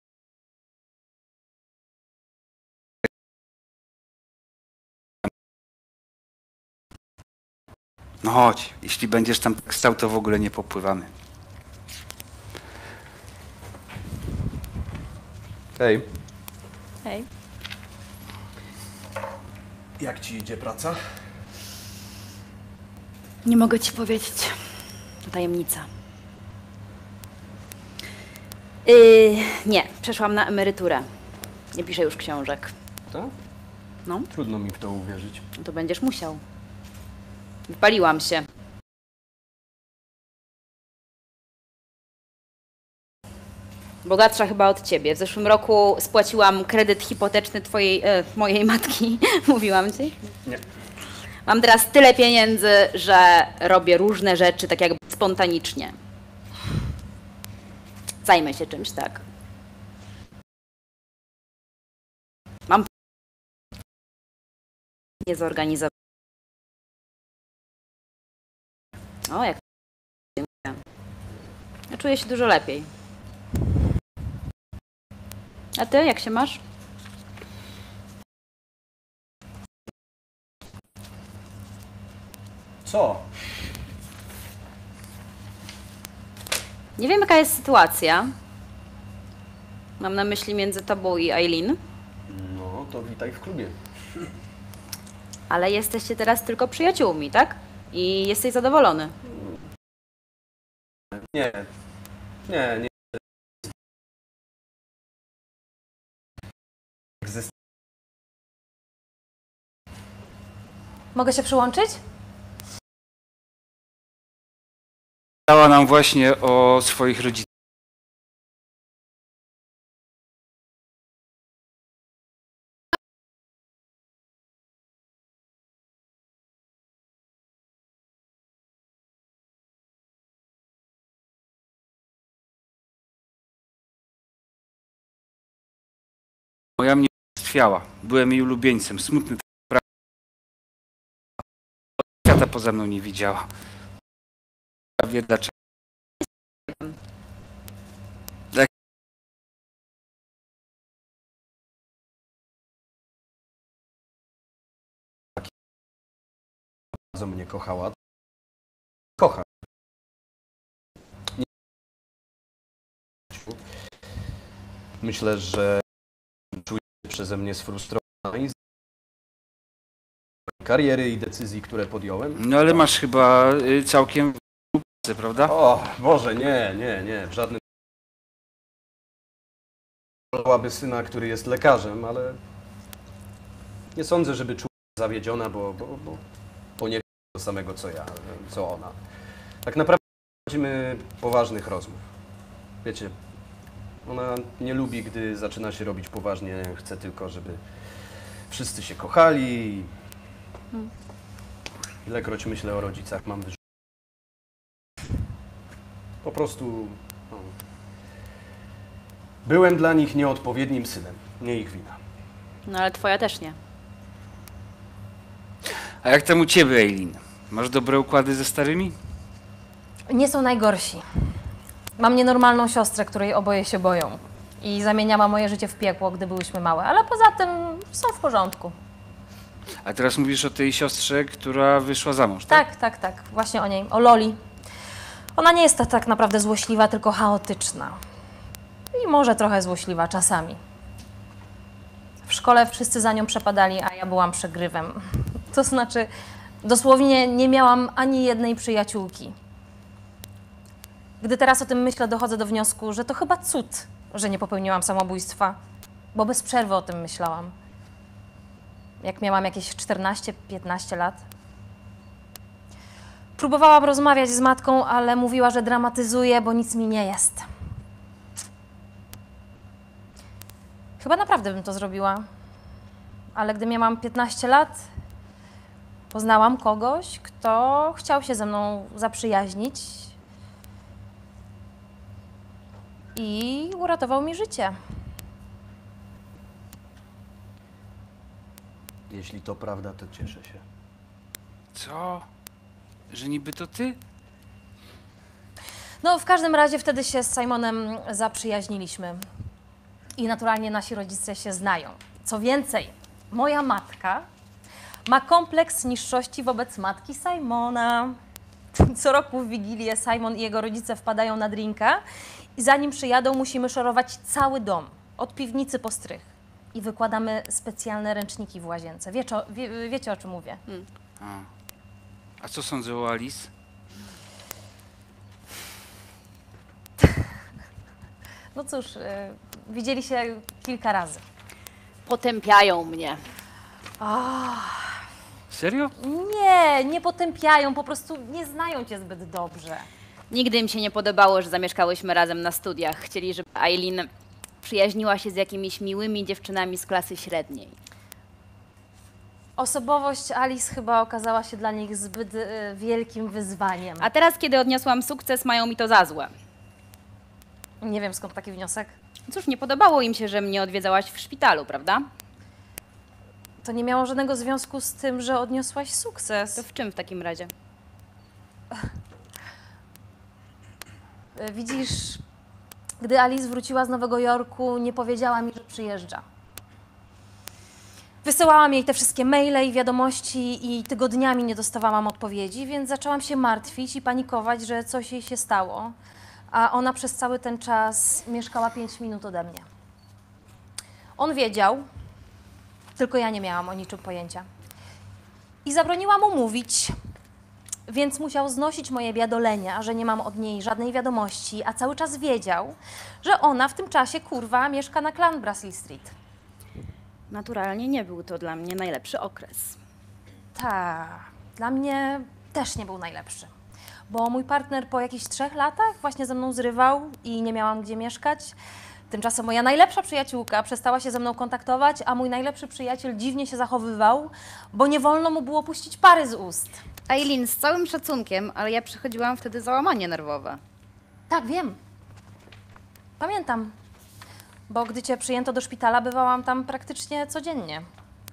A: No chodź, jeśli będziesz tam tak stał, to w ogóle nie popływamy.
D: Hej,
C: Hej.
D: jak ci idzie praca?
C: Nie mogę ci powiedzieć. To tajemnica. Yy, nie, przeszłam na emeryturę. Nie piszę już książek.
D: Tak?
C: No,
D: Trudno mi w to uwierzyć.
C: no to będziesz musiał. Wypaliłam się. Bogatsza chyba od ciebie. W zeszłym roku spłaciłam kredyt hipoteczny twojej, e, mojej matki. Mówiłam ci?
D: Nie.
C: Mam teraz tyle pieniędzy, że robię różne rzeczy tak jakby spontanicznie. Zajmę się czymś, tak. Mam nie zorganizować. O, jak dziękuję. Ja czuję się dużo lepiej. A ty, jak się masz?
D: Co?
C: Nie wiem, jaka jest sytuacja. Mam na myśli między tobą i Eileen,
D: No, to witaj w klubie.
C: ale jesteście teraz tylko przyjaciółmi, tak? I jesteś zadowolony.
D: Nie, nie, nie. Egzyst-
E: Mogę się przyłączyć?
A: Dała nam właśnie o swoich rodzicach. Moja mnie stwiała. Byłem jej ulubieńcem. Smutny. Świata poza mną nie widziała. Wie dlaczego.
D: Bardzo mnie kochała. Kocha. Nie- Myślę, że czuje się przeze mnie sfrustrowana i z kariery i decyzji, które podjąłem.
A: No ale masz chyba y, całkiem pracę, prawda?
D: O, Boże, nie, nie, nie, w żadnym... Wolałaby syna, który jest lekarzem, ale nie sądzę, żeby czuła się zawiedziona, bo, bo, bo, bo nie wie to samego, co ja, co ona. Tak naprawdę prowadzimy poważnych rozmów. Wiecie, ona nie lubi, gdy zaczyna się robić poważnie, chce tylko, żeby wszyscy się kochali. Ilekroć myślę o rodzicach, mam wyrzut. Po prostu no, byłem dla nich nieodpowiednim synem, nie ich wina.
C: No ale twoja też nie.
A: A jak tam u ciebie, Eileen? Masz dobre układy ze starymi?
E: Nie są najgorsi. Mam nienormalną siostrę, której oboje się boją. I zamieniała moje życie w piekło, gdy byłyśmy małe. Ale poza tym są w porządku.
A: A teraz mówisz o tej siostrze, która wyszła za mąż, tak?
E: Tak, tak, tak. Właśnie o niej. O Loli. Ona nie jest ta, tak naprawdę złośliwa, tylko chaotyczna. I może trochę złośliwa czasami. W szkole wszyscy za nią przepadali, a ja byłam przegrywem. To znaczy, dosłownie nie miałam ani jednej przyjaciółki. Gdy teraz o tym myślę, dochodzę do wniosku, że to chyba cud, że nie popełniłam samobójstwa, bo bez przerwy o tym myślałam. Jak miałam jakieś czternaście piętnaście lat. Próbowałam rozmawiać z matką, ale mówiła, że dramatyzuje, bo nic mi nie jest. Chyba naprawdę bym to zrobiła. Ale gdy miałam piętnaście lat, poznałam kogoś, kto chciał się ze mną zaprzyjaźnić i uratował mi życie.
D: Jeśli to prawda, to cieszę się.
A: Co? Że niby to ty?
E: No, w każdym razie wtedy się z Simonem zaprzyjaźniliśmy. I naturalnie nasi rodzice się znają. Co więcej, moja matka ma kompleks niższości wobec matki Simona. Co roku w Wigilię Simon i jego rodzice wpadają na drinka i zanim przyjadą, musimy szorować cały dom, od piwnicy po strych. I wykładamy specjalne ręczniki w łazience. Wiecie, o- wie, wiecie o czym mówię?
A: A, A co sądzę o Alice?
E: No cóż, y, widzieli się kilka razy.
C: Potępiają mnie.
A: Serio?
E: Nie, nie potępiają, po prostu nie znają cię zbyt dobrze.
C: Nigdy im się nie podobało, że zamieszkałyśmy razem na studiach. Chcieli, żeby Aileen przyjaźniła się z jakimiś miłymi dziewczynami z klasy średniej.
E: Osobowość Alice chyba okazała się dla nich zbyt y, wielkim wyzwaniem.
C: A teraz, kiedy odniosłam sukces, mają mi to za złe.
E: Nie wiem, skąd taki wniosek.
C: Cóż, nie podobało im się, że mnie odwiedzałaś w szpitalu, prawda?
E: To nie miało żadnego związku z tym, że odniosłaś sukces.
C: To w czym w takim razie?
E: Y, Widzisz, gdy Alice wróciła z Nowego Jorku, nie powiedziała mi, że przyjeżdża. Wysyłałam jej te wszystkie maile i wiadomości i tygodniami nie dostawałam odpowiedzi, więc zaczęłam się martwić i panikować, że coś jej się stało. A ona przez cały ten czas mieszkała pięć minut ode mnie. On wiedział, tylko ja nie miałam o niczym pojęcia. I zabroniła mu mówić, więc musiał znosić moje biadolenia, że nie mam od niej żadnej wiadomości, a cały czas wiedział, że ona w tym czasie, kurwa, mieszka na Clan Brasil Street.
C: Naturalnie nie był to dla mnie najlepszy okres.
E: Tak, dla mnie też nie był najlepszy. Bo mój partner po jakichś trzech latach właśnie ze mną zrywał i nie miałam gdzie mieszkać. Tymczasem moja najlepsza przyjaciółka przestała się ze mną kontaktować, a mój najlepszy przyjaciel dziwnie się zachowywał, bo nie wolno mu było puścić pary z ust.
C: Aileen, z całym szacunkiem, ale ja przechodziłam wtedy załamanie nerwowe.
E: Tak, wiem. Pamiętam. Bo gdy cię przyjęto do szpitala, bywałam tam praktycznie codziennie.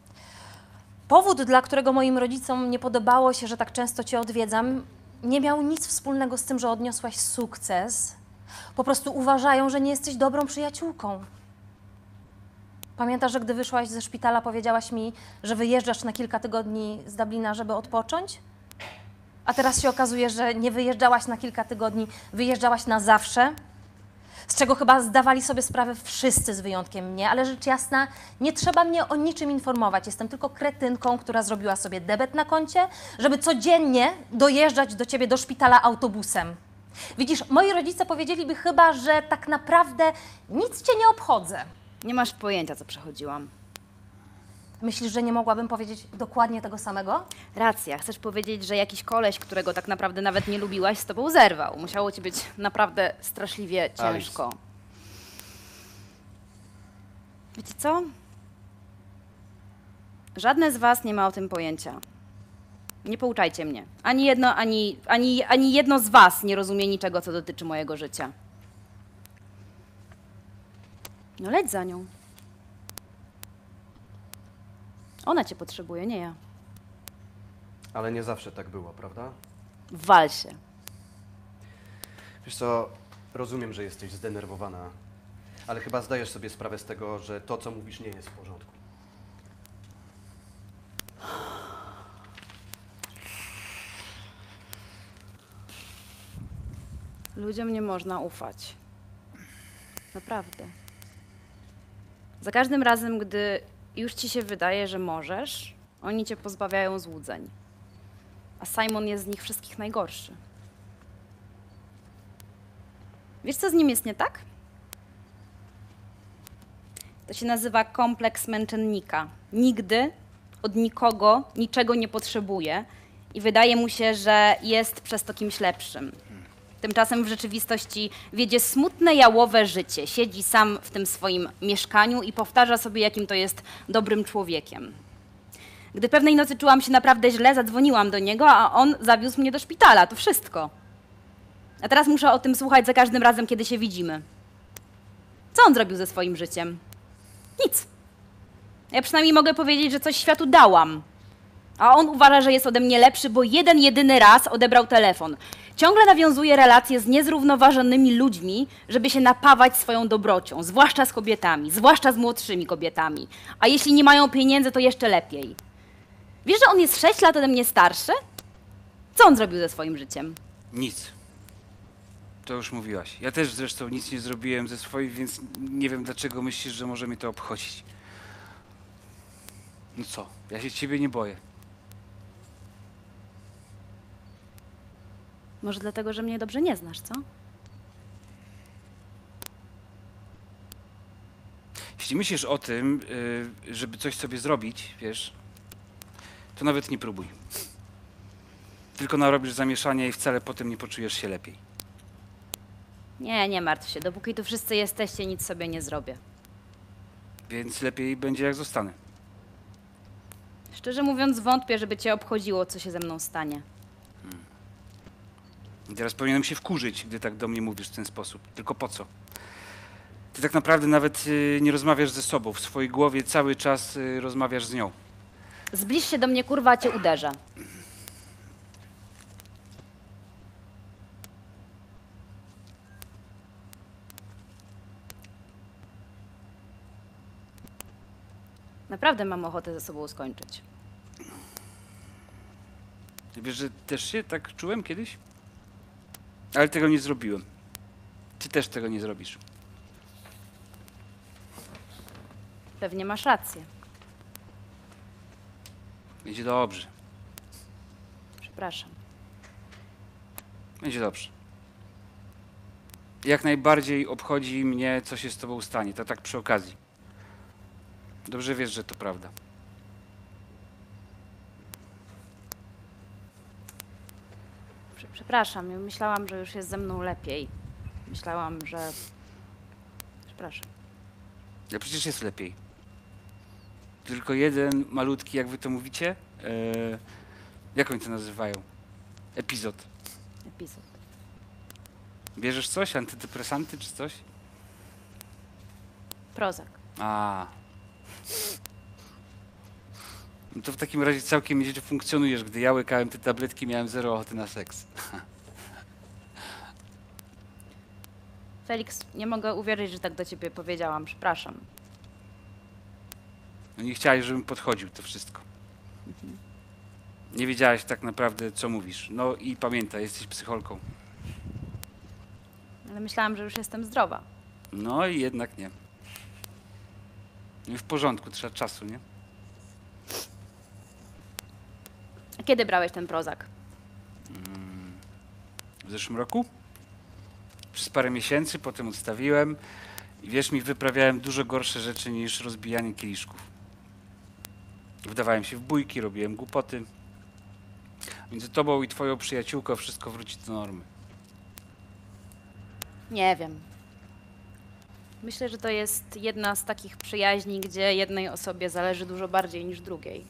E: Powód, dla którego moim rodzicom nie podobało się, że tak często cię odwiedzam, nie miał nic wspólnego z tym, że odniosłaś sukces. Po prostu uważają, że nie jesteś dobrą przyjaciółką. Pamiętasz, że gdy wyszłaś ze szpitala, powiedziałaś mi, że wyjeżdżasz na kilka tygodni z Dublina, żeby odpocząć? A teraz się okazuje, że nie wyjeżdżałaś na kilka tygodni, wyjeżdżałaś na zawsze? Z czego chyba zdawali sobie sprawę wszyscy z wyjątkiem mnie, ale rzecz jasna, nie trzeba mnie o niczym informować. Jestem tylko kretynką, która zrobiła sobie debet na koncie, żeby codziennie dojeżdżać do ciebie do szpitala autobusem. Widzisz, moi rodzice powiedzieliby chyba, że tak naprawdę nic cię nie obchodzę.
C: Nie masz pojęcia, co przechodziłam.
E: Myślisz, że nie mogłabym powiedzieć dokładnie tego samego?
C: Racja, chcesz powiedzieć, że jakiś koleś, którego tak naprawdę nawet nie lubiłaś, z tobą zerwał. Musiało ci być naprawdę straszliwie ciężko. Wiecie co? Żadne z was nie ma o tym pojęcia. Nie pouczajcie mnie. Ani jedno, ani, ani, ani jedno z was nie rozumie niczego, co dotyczy mojego życia. No leć za nią. Ona cię potrzebuje, nie ja.
D: Ale nie zawsze tak było, prawda?
C: Wal się.
D: Wiesz co, rozumiem, że jesteś zdenerwowana, ale chyba zdajesz sobie sprawę z tego, że to, co mówisz, nie jest w porządku.
C: Ludziom nie można ufać. Naprawdę. Za każdym razem, gdy już ci się wydaje, że możesz, oni cię pozbawiają złudzeń. A Simon jest z nich wszystkich najgorszy. Wiesz, co z nim jest nie tak? To się nazywa kompleks męczennika. Nigdy od nikogo niczego nie potrzebuje i wydaje mu się, że jest przez to kimś lepszym. Tymczasem w rzeczywistości wiedzie smutne, jałowe życie. Siedzi sam w tym swoim mieszkaniu i powtarza sobie, jakim to jest dobrym człowiekiem. Gdy pewnej nocy czułam się naprawdę źle, zadzwoniłam do niego, a on zawiózł mnie do szpitala. To wszystko. A teraz muszę o tym słuchać za każdym razem, kiedy się widzimy. Co on zrobił ze swoim życiem? Nic. Ja przynajmniej mogę powiedzieć, że coś światu dałam. A on uważa, że jest ode mnie lepszy, bo jeden, jedyny raz odebrał telefon. Ciągle nawiązuje relacje z niezrównoważonymi ludźmi, żeby się napawać swoją dobrocią, zwłaszcza z kobietami, zwłaszcza z młodszymi kobietami. A jeśli nie mają pieniędzy, to jeszcze lepiej. Wiesz, że on jest sześć lat ode mnie starszy? Co on zrobił ze swoim życiem?
A: Nic. To już mówiłaś. Ja też zresztą nic nie zrobiłem ze swoich, więc nie wiem, dlaczego myślisz, że może mnie to obchodzić. No co? Ja się ciebie nie boję.
C: Może dlatego, że mnie dobrze nie znasz, co?
A: Jeśli myślisz o tym, yy, żeby coś sobie zrobić, wiesz, to nawet nie próbuj. Tylko narobisz zamieszania i wcale potem nie poczujesz się lepiej.
C: Nie, nie martw się. Dopóki tu wszyscy jesteście, nic sobie nie zrobię.
A: Więc lepiej będzie, jak zostanę.
C: Szczerze mówiąc, wątpię, żeby cię obchodziło, co się ze mną stanie.
A: I teraz powinienem się wkurzyć, gdy tak do mnie mówisz w ten sposób. Tylko po co? Ty tak naprawdę nawet y, nie rozmawiasz ze sobą. W swojej głowie cały czas y, rozmawiasz z nią.
C: Zbliż się do mnie, kurwa, a cię uderzę. Naprawdę mam ochotę ze sobą skończyć.
A: Ty wiesz, że też się tak czułem kiedyś? Ale tego nie zrobiłem. Ty też tego nie zrobisz.
C: Pewnie masz rację.
A: Będzie dobrze.
C: Przepraszam.
A: Będzie dobrze. Jak najbardziej obchodzi mnie, co się z tobą stanie. To tak przy okazji. Dobrze wiesz, że to prawda.
C: Prze- Przepraszam, ja myślałam, że już jest ze mną lepiej. Myślałam, że... Przepraszam.
A: Ja przecież jest lepiej. Tylko jeden malutki, jak wy to mówicie? E, jak oni to nazywają? Epizod.
C: Epizod.
A: Bierzesz coś? Antydepresanty czy coś?
C: Prozak.
A: A. No to w takim razie całkiem nieźle funkcjonujesz. Gdy ja łykałem te tabletki, miałem zero ochoty na seks.
C: Felix, nie mogę uwierzyć, że tak do ciebie powiedziałam. Przepraszam.
A: No nie chciałeś, żebym podchodził to wszystko. Nie wiedziałaś tak naprawdę, co mówisz. No i pamiętaj, jesteś psycholką.
C: Ale myślałam, że już jestem zdrowa.
A: No i jednak nie. No i w porządku, trzeba czasu, nie?
C: A kiedy brałeś ten prozak?
A: W zeszłym roku. Przez parę miesięcy, potem odstawiłem. I wierz mi, wyprawiałem dużo gorsze rzeczy niż rozbijanie kieliszków. Wdawałem się w bójki, robiłem głupoty. Między tobą i twoją przyjaciółką wszystko wróci do normy.
C: Nie wiem. Myślę, że to jest jedna z takich przyjaźni, gdzie jednej osobie zależy dużo bardziej niż drugiej.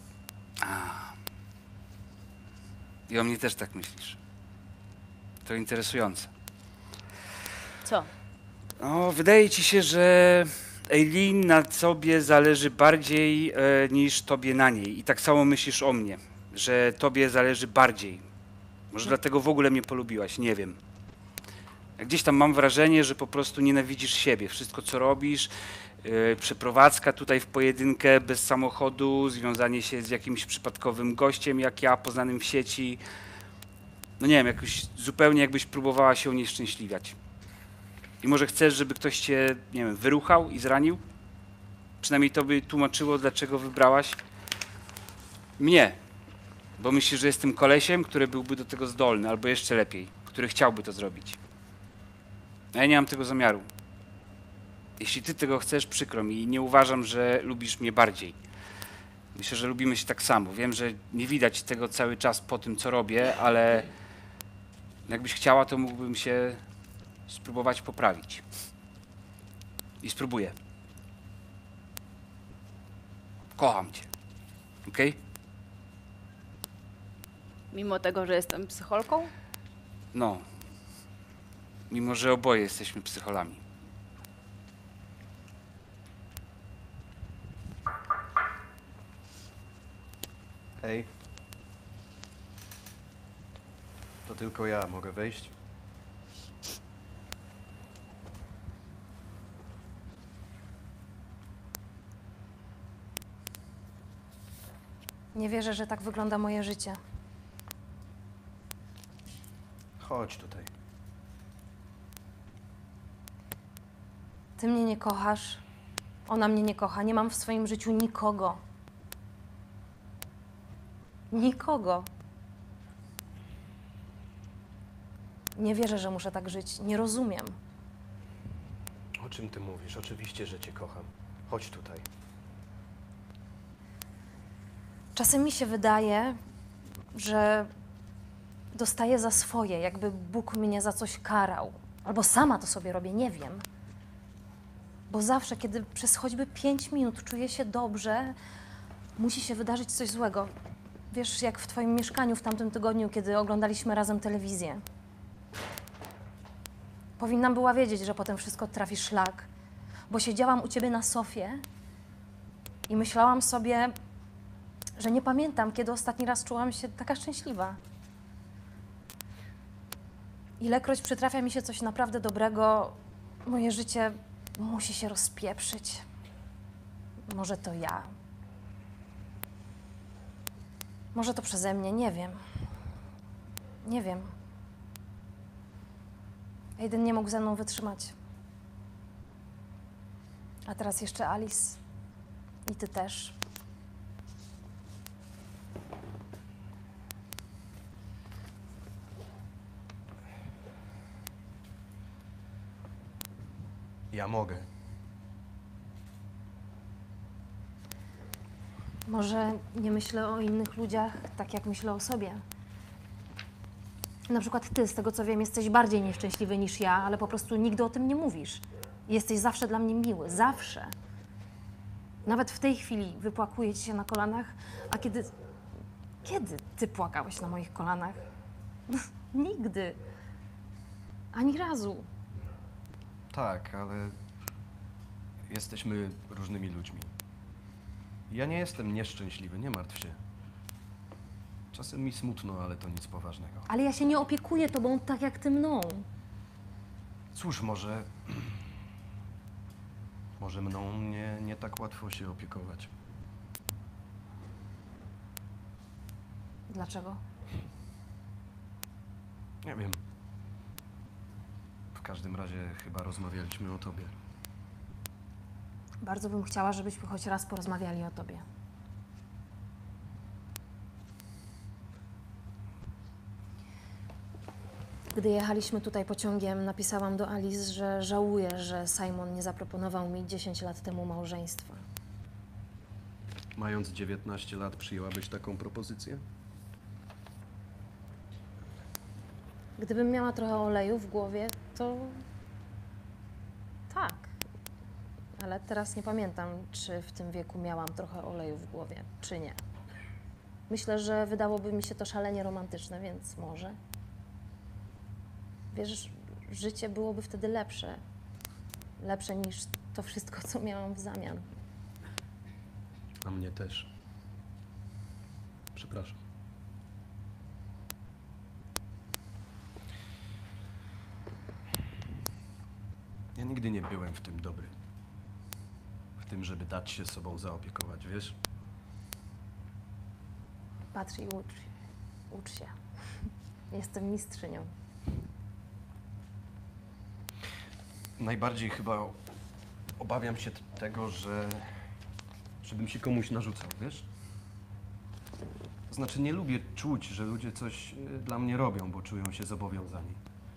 A: I o mnie też tak myślisz. To interesujące.
C: Co?
A: No, wydaje ci się, że Eileen na sobie zależy bardziej e, niż tobie na niej. I tak samo myślisz o mnie, że tobie zależy bardziej. Może
C: No.
A: dlatego w ogóle mnie polubiłaś, nie wiem. Gdzieś tam mam wrażenie, że po prostu nienawidzisz siebie. Wszystko, co robisz, e, przeprowadzka tutaj w pojedynkę, bez samochodu, związanie się z jakimś przypadkowym gościem, jak ja, poznanym w sieci. No nie wiem, jakoś zupełnie jakbyś próbowała się unieszczęśliwiać. I może chcesz, żeby ktoś cię, nie wiem, wyruchał i zranił? Przynajmniej to by tłumaczyło, dlaczego wybrałaś mnie. Bo myślisz, że jestem kolesiem, który byłby do tego zdolny, albo jeszcze lepiej, który chciałby to zrobić. A ja nie mam tego zamiaru. Jeśli ty tego chcesz, przykro mi i nie uważam, że lubisz mnie bardziej. Myślę, że lubimy się tak samo. Wiem, że nie widać tego cały czas po tym, co robię, ale jakbyś chciała, to mógłbym się spróbować poprawić. I spróbuję. Kocham cię. Okej?
C: Mimo tego, że jestem psycholką?
A: No. Mimo, że oboje jesteśmy psycholami.
D: Hej. To tylko ja mogę wejść?
E: Nie wierzę, że tak wygląda moje życie.
D: Chodź tutaj.
E: Ty mnie nie kochasz, ona mnie nie kocha. Nie mam w swoim życiu nikogo. Nikogo. Nie wierzę, że muszę tak żyć. Nie rozumiem.
D: O czym ty mówisz? Oczywiście, że cię kocham. Chodź tutaj.
E: Czasem mi się wydaje, że dostaję za swoje, jakby Bóg mnie za coś karał. Albo sama to sobie robię, nie wiem. Bo zawsze, kiedy przez choćby pięć minut czuję się dobrze, musi się wydarzyć coś złego. Wiesz, jak w twoim mieszkaniu w tamtym tygodniu, kiedy oglądaliśmy razem telewizję. Powinnam była wiedzieć, że potem wszystko trafi szlak, bo siedziałam u ciebie na sofie i myślałam sobie, że nie pamiętam, kiedy ostatni raz czułam się taka szczęśliwa. Ilekroć przytrafia mi się coś naprawdę dobrego, moje życie musi się rozpieprzyć. Może to ja. Może to przeze mnie, nie wiem. Nie wiem. Aiden nie mógł ze mną wytrzymać. A teraz jeszcze Alice. I ty też.
D: Ja mogę.
E: Może nie myślę o innych ludziach tak, jak myślę o sobie. Na przykład ty, z tego co wiem, jesteś bardziej nieszczęśliwy niż ja, ale po prostu nigdy o tym nie mówisz. Jesteś zawsze dla mnie miły, zawsze. Nawet w tej chwili wypłakuję ci się na kolanach, a kiedy... Kiedy ty płakałeś na moich kolanach? Nigdy. Ani razu.
D: Tak, ale jesteśmy różnymi ludźmi. Ja nie jestem nieszczęśliwy, nie martw się. Czasem mi smutno, ale to nic poważnego.
E: Ale ja się nie opiekuję tobą tak jak ty mną.
D: Cóż, może... Może mną nie, nie tak łatwo się opiekować.
E: Dlaczego?
D: Nie wiem. W każdym razie chyba rozmawialiśmy o tobie.
E: Bardzo bym chciała, żebyśmy choć raz porozmawiali o tobie. Gdy jechaliśmy tutaj pociągiem, napisałam do Alice, że żałuję, że Simon nie zaproponował mi dziesięć lat temu małżeństwa.
D: Mając dziewiętnaście lat, przyjęłabyś taką propozycję?
E: Gdybym miała trochę oleju w głowie, to tak. Ale teraz nie pamiętam, czy w tym wieku miałam trochę oleju w głowie, czy nie. Myślę, że wydałoby mi się to szalenie romantyczne, więc może. Wiesz, życie byłoby wtedy lepsze. Lepsze niż to wszystko, co miałam w zamian.
D: A mnie też. Przepraszam. Ja nigdy nie byłem w tym dobry. W tym, żeby dać się sobą zaopiekować, wiesz?
E: Patrz i ucz. Ucz się. Jestem mistrzynią.
D: Najbardziej chyba obawiam się t- tego, że żebym się komuś narzucał, wiesz? To znaczy, nie lubię czuć, że ludzie coś y, dla mnie robią, bo czują się zobowiązani.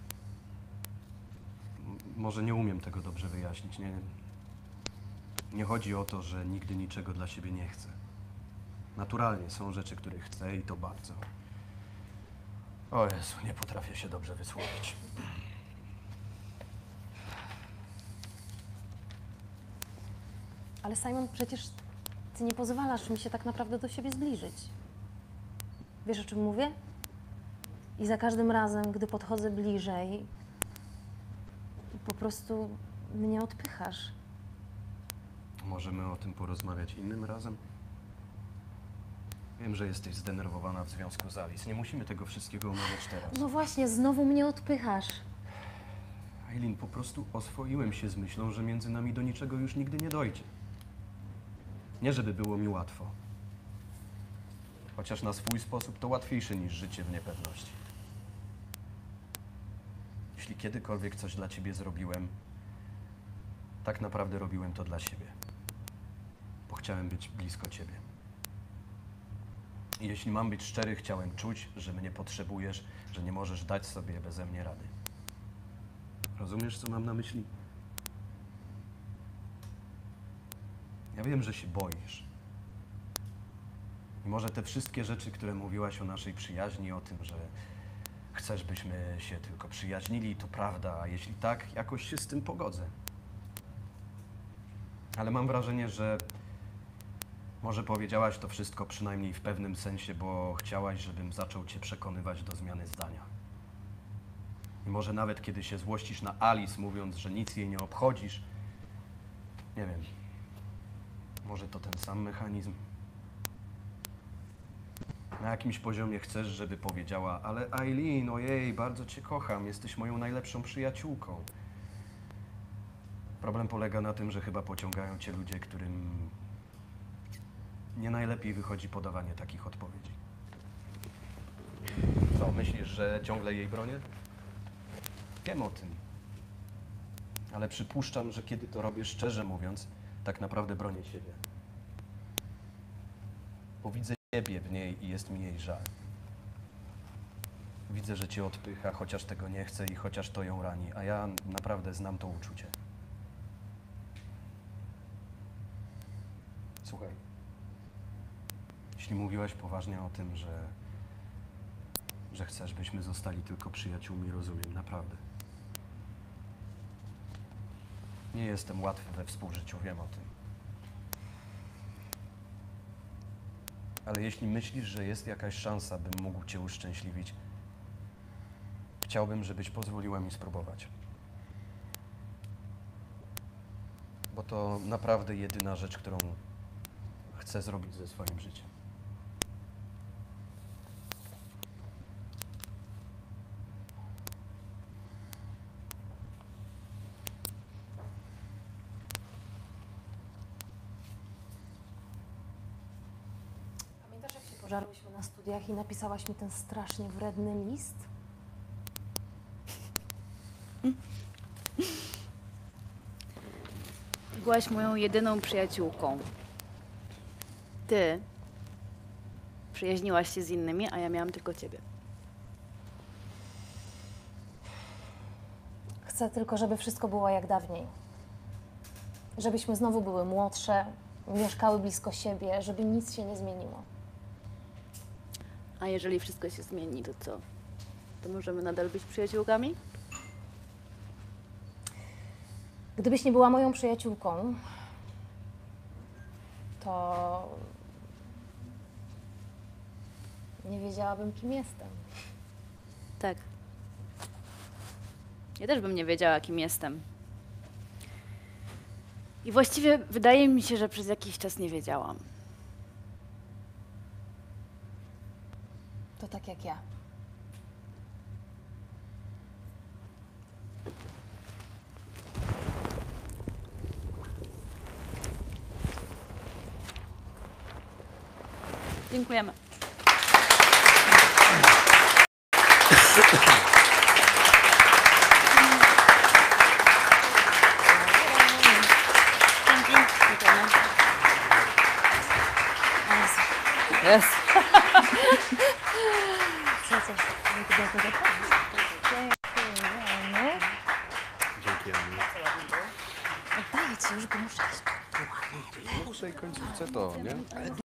D: M- może nie umiem tego dobrze wyjaśnić. Nie, nie chodzi o to, że nigdy niczego dla siebie nie chcę. Naturalnie są rzeczy, które chcę i to bardzo. O Jezu, nie potrafię się dobrze wysłowić.
E: Ale Simon, przecież ty nie pozwalasz mi się tak naprawdę do siebie zbliżyć. Wiesz, o czym mówię? I za każdym razem, gdy podchodzę bliżej, po prostu mnie odpychasz.
D: Możemy o tym porozmawiać innym razem? Wiem, że jesteś zdenerwowana w związku z Alice. Nie musimy tego wszystkiego omawiać teraz.
E: No właśnie, znowu mnie odpychasz.
D: Aileen, po prostu oswoiłem się z myślą, że między nami do niczego już nigdy nie dojdzie. Nie żeby było mi łatwo. Chociaż na swój sposób to łatwiejsze niż życie w niepewności. Jeśli kiedykolwiek coś dla ciebie zrobiłem, tak naprawdę robiłem to dla siebie. Bo chciałem być blisko ciebie. I jeśli mam być szczery, chciałem czuć, że mnie potrzebujesz, że nie możesz dać sobie beze mnie rady. Rozumiesz, co mam na myśli? Ja wiem, że się boisz. I może te wszystkie rzeczy, które mówiłaś o naszej przyjaźni, o tym, że chcesz, byśmy się tylko przyjaźnili, to prawda, a jeśli tak, jakoś się z tym pogodzę. Ale mam wrażenie, że może powiedziałaś to wszystko przynajmniej w pewnym sensie, bo chciałaś, żebym zaczął cię przekonywać do zmiany zdania. I może nawet kiedy się złościsz na Alice, mówiąc, że nic jej nie obchodzisz, nie wiem, może to ten sam mechanizm. Na jakimś poziomie chcesz, żeby powiedziała, ale Aileen, ojej, bardzo cię kocham, jesteś moją najlepszą przyjaciółką. Problem polega na tym, że chyba pociągają cię ludzie, którym nie najlepiej wychodzi podawanie takich odpowiedzi. Co, myślisz, że ciągle jej bronię? Wiem o tym. Ale przypuszczam, że kiedy to robię szczerze mówiąc, tak naprawdę bronię siebie. Bo widzę ciebie w niej i jest mi jej żal. Widzę, że cię odpycha, chociaż tego nie chce i chociaż to ją rani, a ja naprawdę znam to uczucie. Słuchaj, jeśli mówiłaś poważnie o tym, że, że chcesz, byśmy zostali tylko przyjaciółmi, rozumiem, naprawdę. Nie jestem łatwy we współżyciu, wiem o tym. Ale jeśli myślisz, że jest jakaś szansa, bym mógł cię uszczęśliwić, chciałbym, żebyś pozwoliła mi spróbować. Bo to naprawdę jedyna rzecz, którą chcę zrobić ze swoim życiem.
E: Pamiętasz, jak się pożarłyśmy na studiach i napisałaś mi ten strasznie wredny list?
C: Byłaś moją jedyną przyjaciółką. Ty przyjaźniłaś się z innymi, a ja miałam tylko ciebie.
E: Chcę tylko, żeby wszystko było jak dawniej. Żebyśmy znowu były młodsze, mieszkały blisko siebie, żeby nic się nie zmieniło.
C: A jeżeli wszystko się zmieni, to co? To możemy nadal być przyjaciółkami?
E: Gdybyś nie była moją przyjaciółką, to nie wiedziałabym, kim jestem.
C: Tak. Ja też bym nie wiedziała, kim jestem. I właściwie wydaje mi się, że przez jakiś czas nie wiedziałam.
E: To tak jak ja.
C: Dziękujemy. Dzięki. Dziękujemy.
D: Dzięki, Aniu.
E: Daję ci już, bo muszę iść.
D: W tej końcówce to, nie?